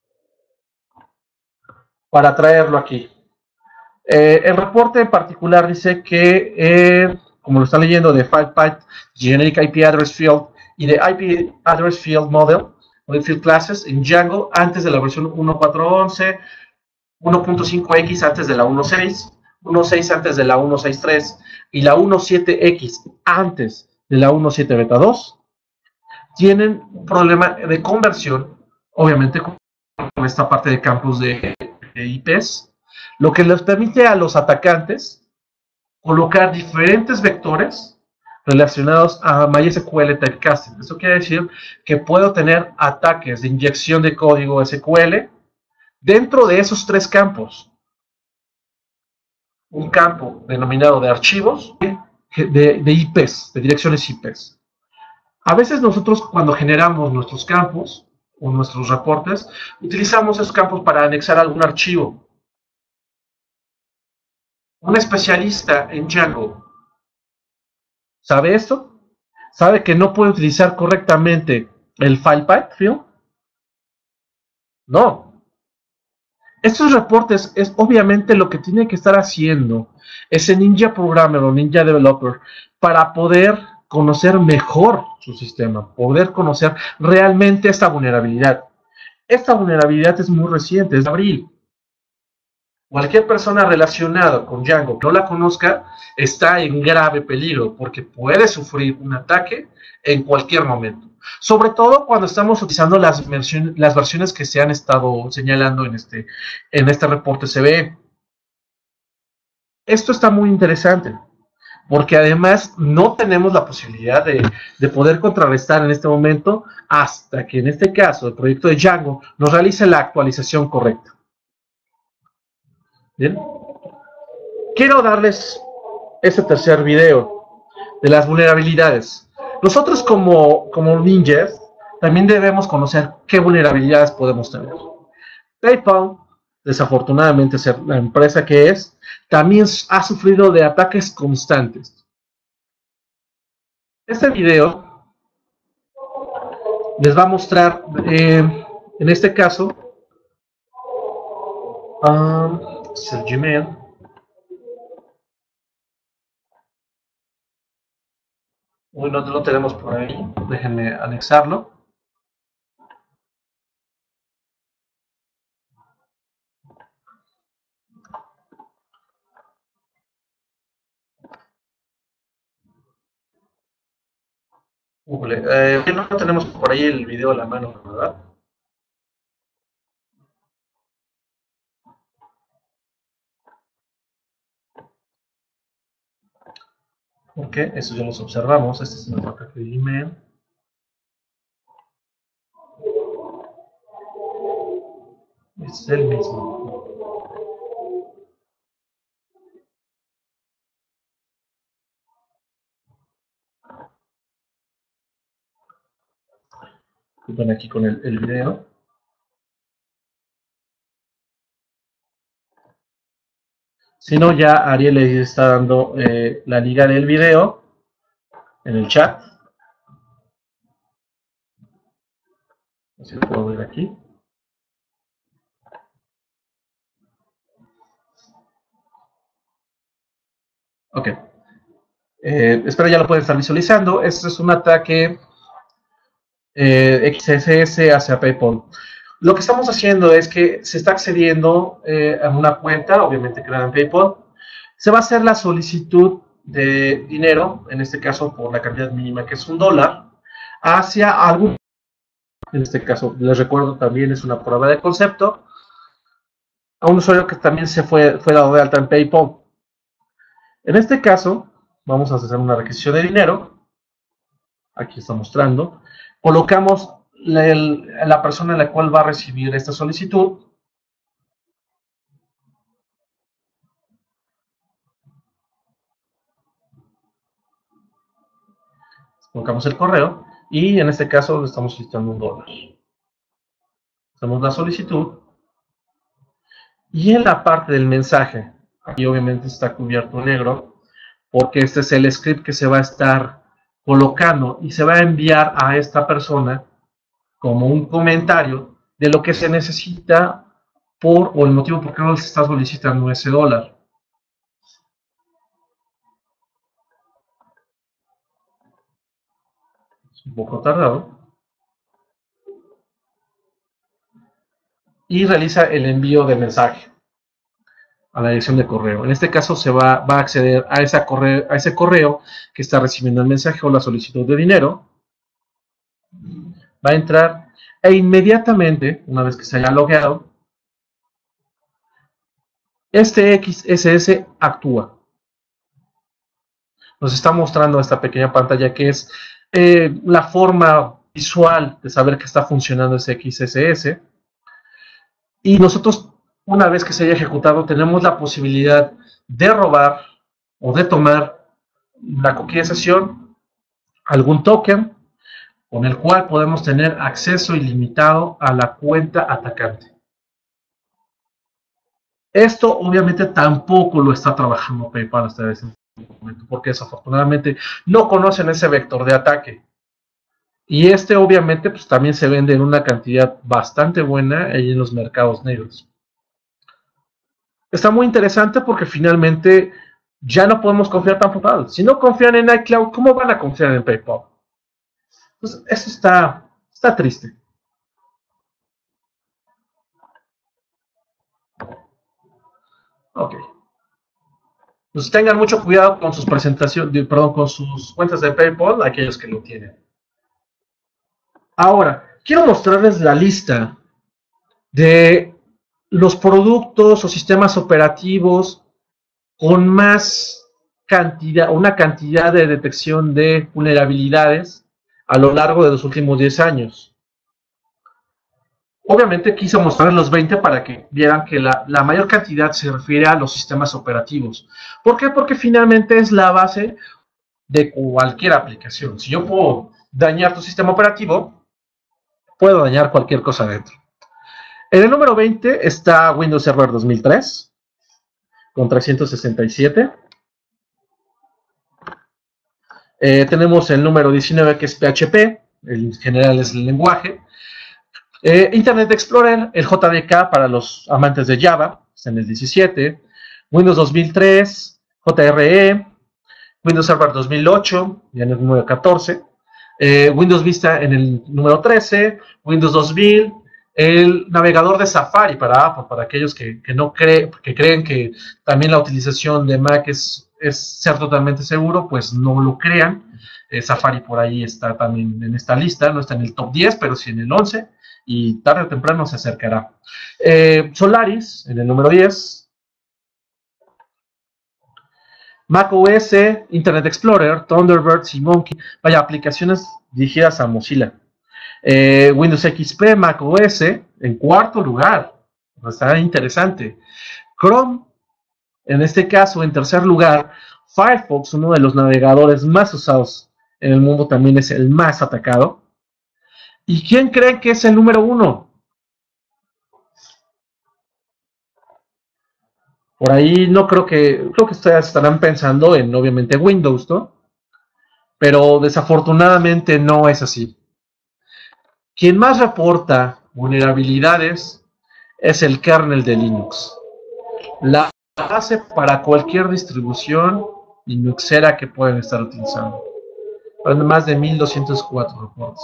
para traerlo aquí. El reporte en particular dice que, como lo están leyendo, de FilePath Generic IP Address Field y de IP Address Field Model, Field Classes en Django antes de la versión 1.4.11, 1.5x antes de la 1.6, 1.6 antes de la 1.6.3 y la 1.7x antes de la 1.7 beta 2, tienen un problema de conversión, obviamente con esta parte de campos de IPs, lo que les permite a los atacantes colocar diferentes vectores relacionados a MySQL typecasting. Eso quiere decir que puedo tener ataques de inyección de código SQL dentro de esos 3 campos. Un campo denominado de archivos, de IPs, de direcciones IPs. A veces nosotros, cuando generamos nuestros campos o nuestros reportes, utilizamos esos campos para anexar algún archivo. Un especialista en Django ¿sabe esto? ¿Sabe que no puede utilizar correctamente el FilePath field? No. Estos reportes es obviamente lo que tiene que estar haciendo ese Ninja Programmer o Ninja Developer para poder conocer mejor su sistema, poder conocer realmente esta vulnerabilidad. Esta vulnerabilidad es muy reciente, es de abril. Cualquier persona relacionada con Django que no la conozca está en grave peligro porque puede sufrir un ataque en cualquier momento. sobre todo cuando estamos utilizando las versiones que se han estado señalando en este reporte CVE. Esto está muy interesante, porque además no tenemos la posibilidad de poder contrarrestar en este momento hasta que en este caso el proyecto de Django nos realice la actualización correcta. Bien, quiero darles este tercer video de las vulnerabilidades. Nosotros como ninjas también debemos conocer qué vulnerabilidades podemos tener. PayPal, desafortunadamente, ser la empresa que es, también ha sufrido de ataques constantes. Este video les va a mostrar, en este caso, es el Gmail. Uy, no lo tenemos por ahí, déjenme anexarlo. Google. No tenemos por ahí el video a la mano, ¿verdad? Ok, eso ya los observamos. Este es nuestro ataque de email. Es el mismo. Disculpen aquí con el video. Si no, ya Ariel le está dando la liga del video en el chat. Así lo puedo ver aquí. Ok. Espero ya lo pueden estar visualizando. Este es un ataque XSS hacia PayPal. Lo que estamos haciendo es que se está accediendo a una cuenta, obviamente creada en PayPal. Se va a hacer la solicitud de dinero, en este caso por la cantidad mínima que es $1, hacia algún, en este caso les recuerdo también es una prueba de concepto, a un usuario que también se fue dado de alta en PayPal. En este caso vamos a hacer una requisición de dinero, aquí está mostrando, colocamos la persona en la cual va a recibir esta solicitud. Colocamos el correo y en este caso le estamos solicitando $1. Hacemos la solicitud y en la parte del mensaje, aquí obviamente está cubierto en negro porque este es el script que se va a estar colocando y se va a enviar a esta persona como un comentario de lo que se necesita o el motivo por qué no se está solicitando ese $. Es un poco tardado. Y realiza el envío de mensaje a la dirección de correo. En este caso se va a acceder a ese correo que está recibiendo el mensaje o la solicitud de dinero. Va a entrar e inmediatamente, una vez que se haya logueado, este XSS actúa. Nos está mostrando esta pequeña pantalla que es la forma visual de saber que está funcionando ese XSS. Y nosotros, una vez que se haya ejecutado, tenemos la posibilidad de robar o de tomar la cookie de sesión, algún token, con el cual podemos tener acceso ilimitado a la cuenta atacante. Esto obviamente tampoco lo está trabajando PayPal hasta ese momento, porque desafortunadamente no conocen ese vector de ataque. Y este obviamente pues, también se vende en una cantidad bastante buena ahí en los mercados negros. Está muy interesante porque finalmente ya no podemos confiar tan fácil. Si no confían en iCloud, ¿cómo van a confiar en PayPal? Pues eso está triste. Ok. Pues tengan mucho cuidado con sus presentaciones, con sus cuentas de PayPal, aquellos que lo tienen. Ahora, quiero mostrarles la lista de los productos o sistemas operativos con más cantidad, una cantidad de detección de vulnerabilidades a lo largo de los últimos 10 años. Obviamente quise mostrar los 20 para que vieran que la mayor cantidad se refiere a los sistemas operativos. ¿Por qué? Porque finalmente es la base de cualquier aplicación. Si yo puedo dañar tu sistema operativo, puedo dañar cualquier cosa dentro. En el número 20 está Windows Server 2003 con 367. Tenemos el número 19 que es PHP, en general es el lenguaje. Internet Explorer, el JDK para los amantes de Java, está en el 17. Windows 2003, JRE, Windows Server 2008, ya en el número 14. Windows Vista en el número 13, Windows 2000, el navegador de Safari para Apple, para aquellos que creen que también la utilización de Mac es ser totalmente seguro, pues no lo crean. Safari por ahí está también en esta lista, no está en el top 10, pero sí en el 11, y tarde o temprano se acercará. Solaris en el número 10. Mac OS, Internet Explorer, Thunderbird, Monkey, vaya, aplicaciones dirigidas a Mozilla. Windows XP, Mac OS, en cuarto lugar, está interesante. Chrome, en este caso, en tercer lugar. Firefox, uno de los navegadores más usados en el mundo, también es el más atacado. ¿Y quién cree que es el número 1? Por ahí creo que ustedes estarán pensando en, obviamente, Windows, ¿no? Pero desafortunadamente no es así. Quien más reporta vulnerabilidades es el kernel de Linux. La base para cualquier distribución linuxera que pueden estar utilizando. Más de 1204 reportes.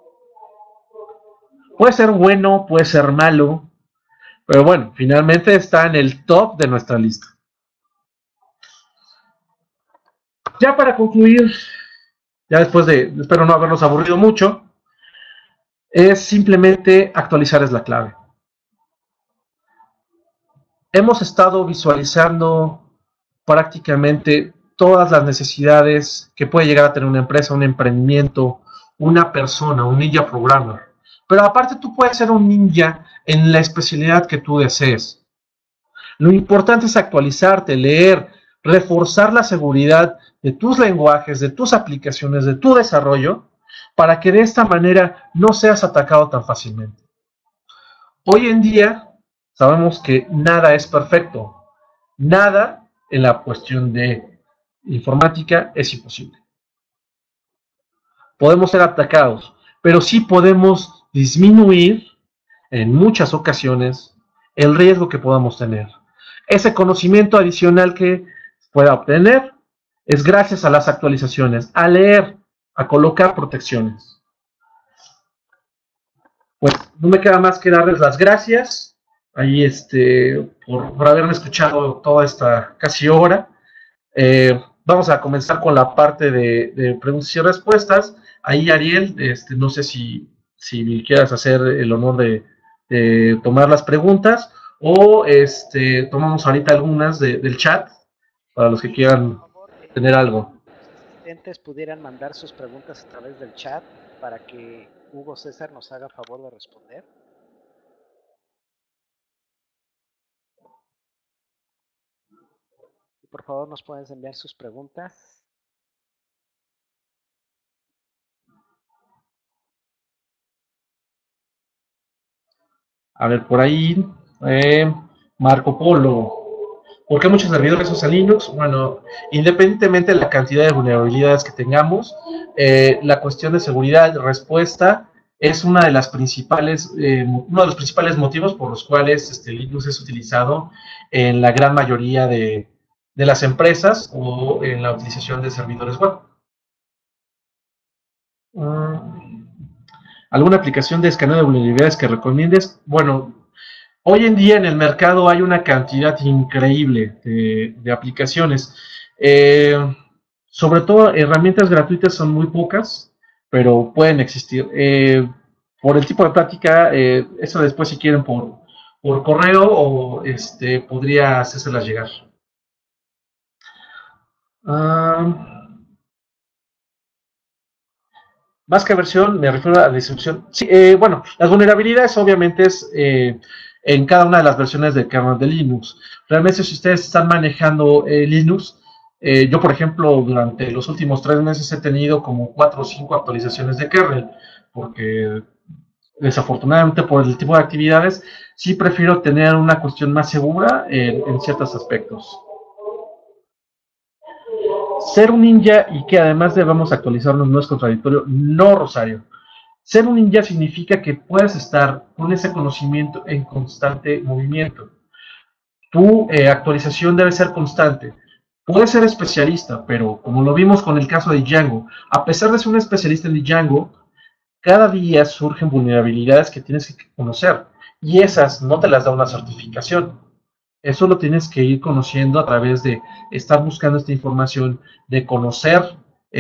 Puede ser bueno, puede ser malo, pero bueno, finalmente está en el top de nuestra lista. Ya para concluir, ya después de, espero no habernos aburrido mucho, es simplemente actualizar es la clave. Hemos estado visualizando prácticamente todas las necesidades que puede llegar a tener una empresa, un emprendimiento, una persona, un ninja programmer. Pero aparte tú puedes ser un ninja en la especialidad que tú desees. Lo importante es actualizarte, leer, reforzar la seguridad de tus lenguajes, de tus aplicaciones, de tu desarrollo, para que de esta manera no seas atacado tan fácilmente. Hoy en día sabemos que nada es perfecto. Nada en la cuestión de informática es imposible. Podemos ser atacados, pero sí podemos disminuir en muchas ocasiones el riesgo que podamos tener. Ese conocimiento adicional que pueda obtener es gracias a las actualizaciones, a leer, a colocar protecciones. Pues no me queda más que darles las gracias ahí por haberme escuchado toda esta casi hora. Vamos a comenzar con la parte de preguntas y respuestas. Ahí, Ariel, no sé si quieras hacer el honor de tomar las preguntas o tomamos ahorita algunas del chat para los que quieran tener algo. Los asistentes pudieran mandar sus preguntas a través del chat para que Hugo César nos haga favor de responder. Y por favor nos puedes enviar sus preguntas. A ver, por ahí, Marco Polo. ¿Por qué muchos servidores usan Linux? Bueno, independientemente de la cantidad de vulnerabilidades que tengamos, la cuestión de seguridad y respuesta es uno de los principales motivos por los cuales Linux es utilizado en la gran mayoría de las empresas o en la utilización de servidores web. ¿Alguna aplicación de escaneo de vulnerabilidades que recomiendes? Bueno, hoy en día en el mercado hay una cantidad increíble de aplicaciones. Sobre todo herramientas gratuitas son muy pocas, pero pueden existir. por el tipo de plática, eso después si quieren por correo o podría hacérselas llegar. Más que versión, me refiero a la distribución. Sí, bueno, las vulnerabilidades obviamente es en cada una de las versiones del kernel de Linux. Realmente si ustedes están manejando Linux, yo por ejemplo durante los últimos 3 meses he tenido como 4 o 5 actualizaciones de kernel, porque desafortunadamente por el tipo de actividades sí prefiero tener una cuestión más segura en ciertos aspectos. Ser un ninja y que además debamos actualizarnos no es contradictorio, no, Rosario. Ser un ninja significa que puedes estar con ese conocimiento en constante movimiento. Tu actualización debe ser constante. Puedes ser especialista, pero como lo vimos con el caso de Django, a pesar de ser un especialista en Django, cada día surgen vulnerabilidades que tienes que conocer y esas no te las da una certificación. Eso lo tienes que ir conociendo a través de estar buscando esta información, de conocer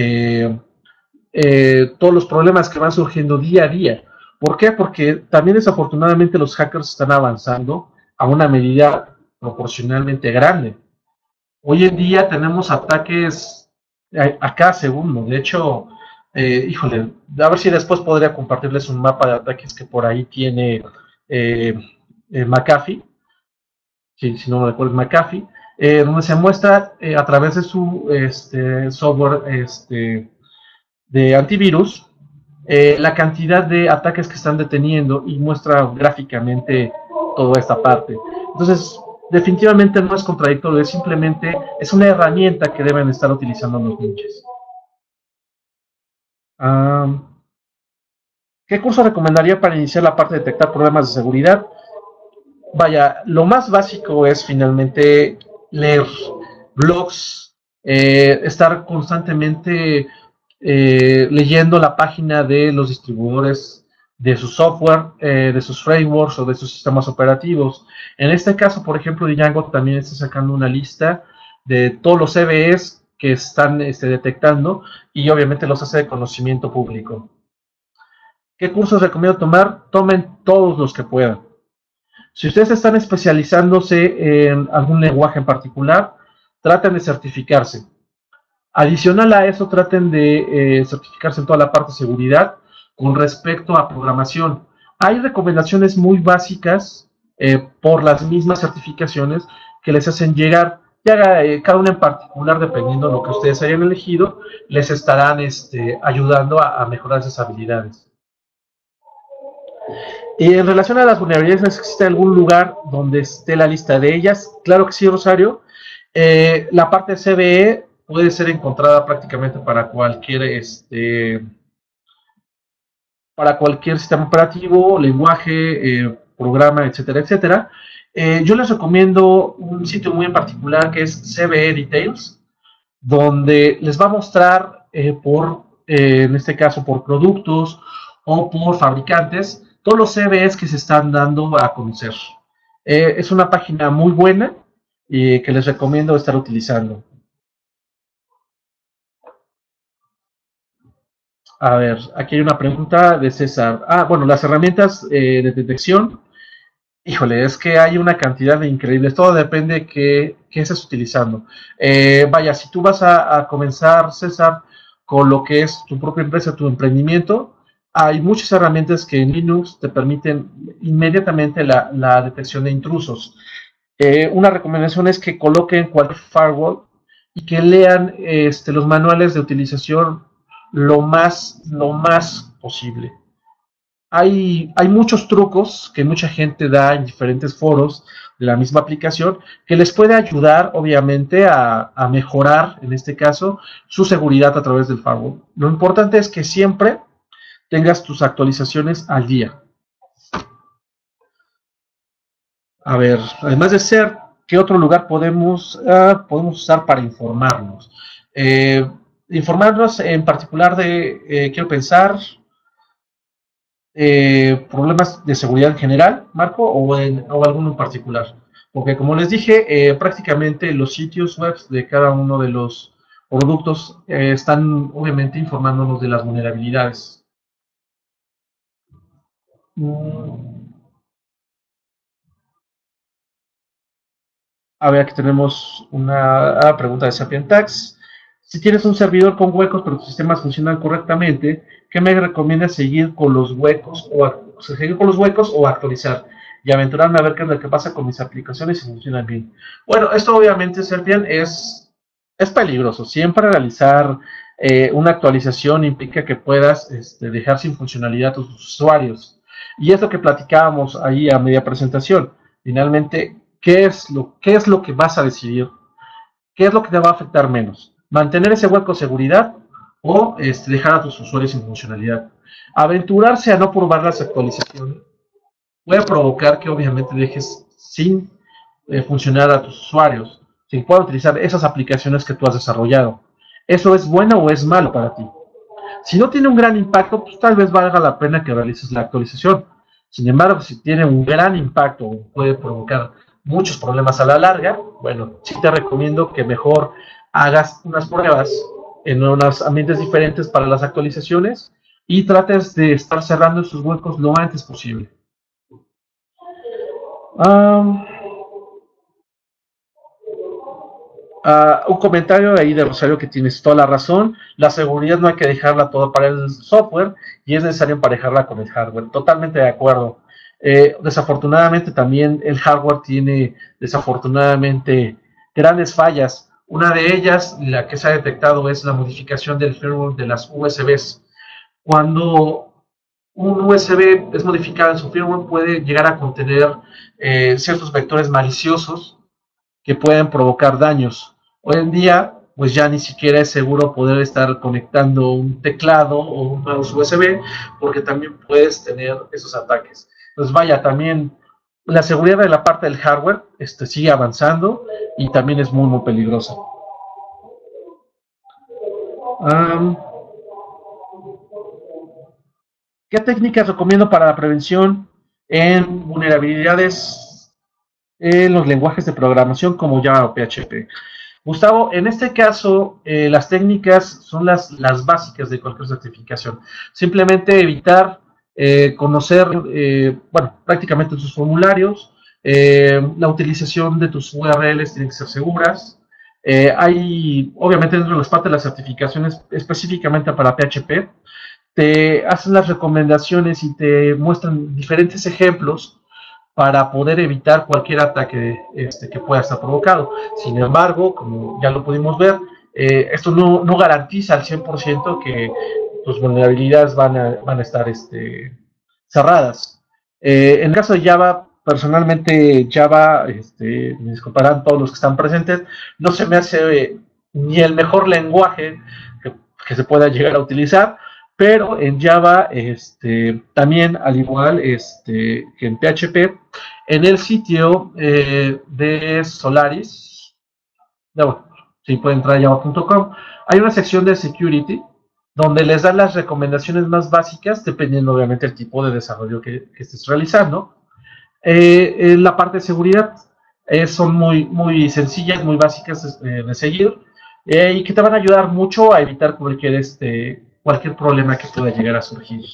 todos los problemas que van surgiendo día a día. ¿Por qué? Porque también desafortunadamente los hackers están avanzando a una medida proporcionalmente grande. Hoy en día tenemos ataques a cada segundo. De hecho, híjole, a ver si después podría compartirles un mapa de ataques que por ahí tiene eh, McAfee, si no me recuerdo, McAfee, donde se muestra a través de su software de antivirus la cantidad de ataques que están deteniendo y muestra gráficamente toda esta parte. Entonces, definitivamente no es contradictorio, es simplemente es una herramienta que deben estar utilizando los ninjas. ¿Qué curso recomendaría para iniciar la parte de detectar problemas de seguridad? Vaya, lo más básico es finalmente leer blogs, estar constantemente leyendo la página de los distribuidores de su software, de sus frameworks o de sus sistemas operativos. En este caso, por ejemplo, Django también está sacando una lista de todos los CVEs que están detectando y obviamente los hace de conocimiento público. ¿Qué cursos recomiendo tomar? Tomen todos los que puedan. Si ustedes están especializándose en algún lenguaje en particular, traten de certificarse. Adicional a eso, traten de certificarse en toda la parte de seguridad con respecto a programación. Hay recomendaciones muy básicas por las mismas certificaciones que les hacen llegar. Ya, cada una en particular, dependiendo de lo que ustedes hayan elegido, les estarán ayudando a mejorar esas habilidades. Y en relación a las vulnerabilidades, ¿existe algún lugar donde esté la lista de ellas? Claro que sí, Rosario. La parte de CVE puede ser encontrada prácticamente para cualquier sistema operativo, lenguaje, programa, etcétera, etcétera. Yo les recomiendo un sitio muy en particular que es CVE Details, donde les va a mostrar en este caso, por productos o por fabricantes, todos los CVEs que se están dando a conocer. Es una página muy buena y que les recomiendo estar utilizando. A ver, aquí hay una pregunta de César. Bueno, las herramientas de detección. Híjole, es que hay una cantidad de increíbles. Todo depende de qué estés utilizando. Vaya, si tú vas a comenzar, César, con lo que es tu propia empresa, tu emprendimiento, hay muchas herramientas que en Linux te permiten inmediatamente la detección de intrusos. Una recomendación es que coloquen cualquier firewall y que lean los manuales de utilización lo más posible. Hay muchos trucos que mucha gente da en diferentes foros de la misma aplicación que les puede ayudar, obviamente, a mejorar, en este caso, su seguridad a través del firewall. Lo importante es que siempre tengas tus actualizaciones al día. A ver, además de ser, ¿qué otro lugar podemos usar para informarnos? Informarnos en particular quiero pensar, problemas de seguridad en general, Marco, o alguno en particular. Porque como les dije, prácticamente los sitios web de cada uno de los productos están obviamente informándonos de las vulnerabilidades. Mm, A ver, aquí tenemos una pregunta de Sapientax. Si tienes un servidor con huecos, pero tus sistemas funcionan correctamente, ¿qué me recomiendas seguir con los huecos o actualizar? Y aventurarme a ver qué es lo que pasa con mis aplicaciones si funcionan bien. Bueno, esto obviamente, Serpian, es peligroso. Siempre realizar una actualización implica que puedas dejar sin funcionalidad a tus usuarios. Y es lo que platicábamos ahí a media presentación. Finalmente, qué es lo que vas a decidir? ¿Qué es lo que te va a afectar menos? ¿Mantener ese hueco de seguridad o dejar a tus usuarios sin funcionalidad? Aventurarse a no probar las actualizaciones puede provocar que obviamente dejes sin funcionar a tus usuarios, sin poder utilizar esas aplicaciones que tú has desarrollado. ¿Eso es bueno o es malo para ti? Si no tiene un gran impacto, pues tal vez valga la pena que realices la actualización. Sin embargo, si tiene un gran impacto o puede provocar muchos problemas a la larga, bueno, sí te recomiendo que mejor hagas unas pruebas en unos ambientes diferentes para las actualizaciones y trates de estar cerrando esos huecos lo antes posible. Um, un comentario ahí de Rosario que tienes toda la razón. La seguridad no hay que dejarla todo para el software y es necesario emparejarla con el hardware. Totalmente de acuerdo. Desafortunadamente también el hardware tiene desafortunadamente grandes fallas. Una de ellas, la que se ha detectado, es la modificación del firmware de las USBs. Cuando un USB es modificado en su firmware, puede llegar a contener ciertos vectores maliciosos que pueden provocar daños. Hoy en día, pues ya ni siquiera es seguro poder estar conectando un teclado o un mouse USB, porque también puedes tener esos ataques. Entonces, vaya, también la seguridad de la parte del hardware sigue avanzando y también es muy, muy peligrosa. Um, ¿Qué técnicas recomiendo para la prevención en vulnerabilidades en los lenguajes de programación como Java o PHP? Gustavo, en este caso, las técnicas son las básicas de cualquier certificación. Simplemente evitar conocer, bueno, prácticamente tus formularios, la utilización de tus URLs tienen que ser seguras. Hay, obviamente, dentro de las partes de las certificaciones, específicamente para PHP, te hacen las recomendaciones y te muestran diferentes ejemplos para poder evitar cualquier ataque que pueda estar provocado. Sin embargo, como ya lo pudimos ver, esto no garantiza al 100% que tus vulnerabilidades van a estar cerradas. En el caso de Java, personalmente Java, me disculparán todos los que están presentes, no se me hace ni el mejor lenguaje que se pueda llegar a utilizar, pero en Java, también al igual que en PHP, en el sitio de Solaris, no, sí pueden entrar a java.com, hay una sección de security donde les dan las recomendaciones más básicas, dependiendo obviamente del tipo de desarrollo que estés realizando. En la parte de seguridad son muy sencillas, muy básicas de seguir y que te van a ayudar mucho a evitar cualquier problema que pueda llegar a surgir.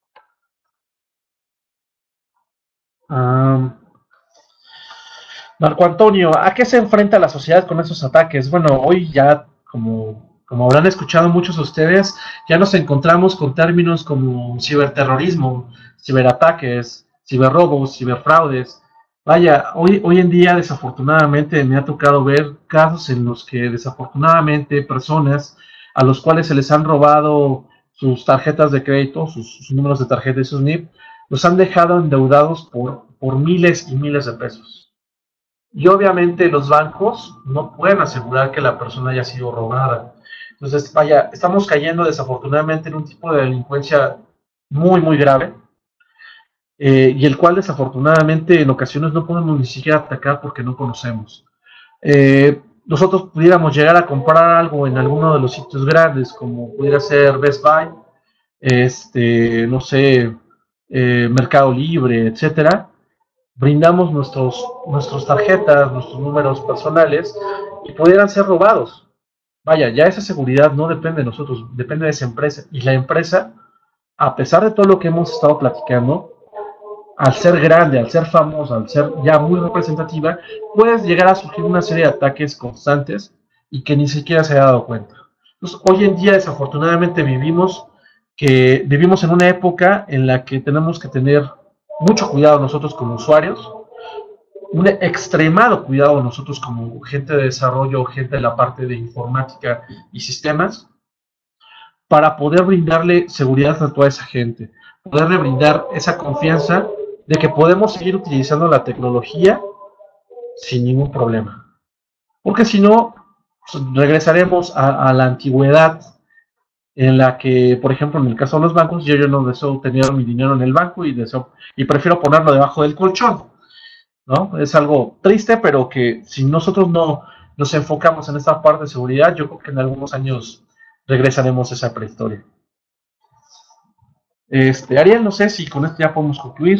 Um, Marco Antonio, ¿a qué se enfrenta la sociedad con esos ataques? Bueno, hoy ya, como habrán escuchado muchos de ustedes, ya nos encontramos con términos como ciberterrorismo, ciberataques, ciberrobos, ciberfraudes. Vaya, hoy en día desafortunadamente me ha tocado ver casos en los que desafortunadamente personas a los cuales se les han robado sus tarjetas de crédito, sus números de tarjeta y sus NIP, los han dejado endeudados por miles y miles de pesos. Y obviamente los bancos no pueden asegurar que la persona haya sido robada. Entonces, vaya, estamos cayendo desafortunadamente en un tipo de delincuencia muy grave, y el cual desafortunadamente en ocasiones no podemos ni siquiera atacar porque no conocemos. Nosotros pudiéramos llegar a comprar algo en alguno de los sitios grandes, como pudiera ser Best Buy, no sé, Mercado Libre, etcétera, brindamos nuestras tarjetas, nuestros números personales y pudieran ser robados. Vaya, ya esa seguridad no depende de nosotros, depende de esa empresa. Y la empresa, a pesar de todo lo que hemos estado platicando, al ser grande, al ser famosa, al ser ya muy representativa, puedes llegar a sufrir una serie de ataques constantes y que ni siquiera se haya dado cuenta. Entonces, hoy en día, desafortunadamente, vivimos en una época en la que tenemos que tener mucho cuidado nosotros como usuarios, un extremado cuidado nosotros como gente de desarrollo, gente de la parte de informática y sistemas, para poder brindarle seguridad a toda esa gente, poderle brindar esa confianza de que podemos seguir utilizando la tecnología sin ningún problema. Porque si no, pues, regresaremos a la antigüedad en la que, por ejemplo, en el caso de los bancos, yo no deseo tener mi dinero en el banco y prefiero ponerlo debajo del colchón, ¿no? Es algo triste, pero que si nosotros no nos enfocamos en esta parte de seguridad, yo creo que en algunos años regresaremos a esa prehistoria. Ariel, no sé si con esto ya podemos concluir.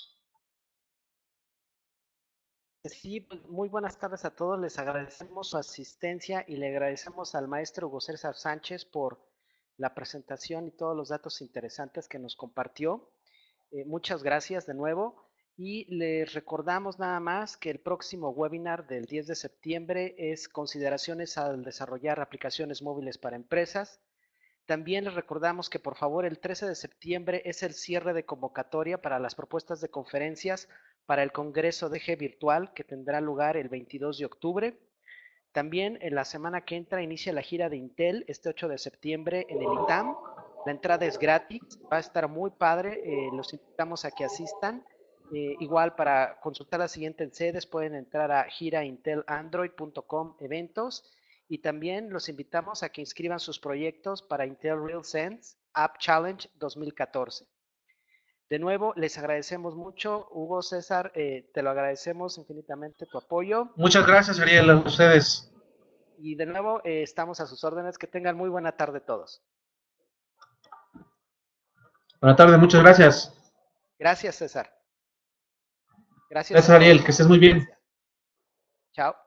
Sí, pues, muy buenas tardes a todos. Les agradecemos su asistencia y le agradecemos al maestro Hugo César Sánchez por la presentación y todos los datos interesantes que nos compartió. Muchas gracias de nuevo. Y les recordamos nada más que el próximo webinar del 10 de septiembre es consideraciones al desarrollar aplicaciones móviles para empresas. También les recordamos que por favor el 13 de septiembre es el cierre de convocatoria para las propuestas de conferencias para el Congreso DG Virtual que tendrá lugar el 22 de octubre. También en la semana que entra inicia la gira de Intel este 8 de septiembre en el ITAM. La entrada es gratis, va a estar muy padre, los invitamos a que asistan. Igual para consultar las siguientes sedes pueden entrar a giraintelandroid.com eventos y también los invitamos a que inscriban sus proyectos para Intel RealSense App Challenge 2014. De nuevo, les agradecemos mucho. Hugo, César, te lo agradecemos infinitamente tu apoyo. Muchas gracias, Ariel, a ustedes. Y de nuevo, estamos a sus órdenes. Que tengan muy buena tarde todos. Buenas tardes, muchas gracias. Gracias, César. Gracias, Ariel, que estés muy bien. Chao.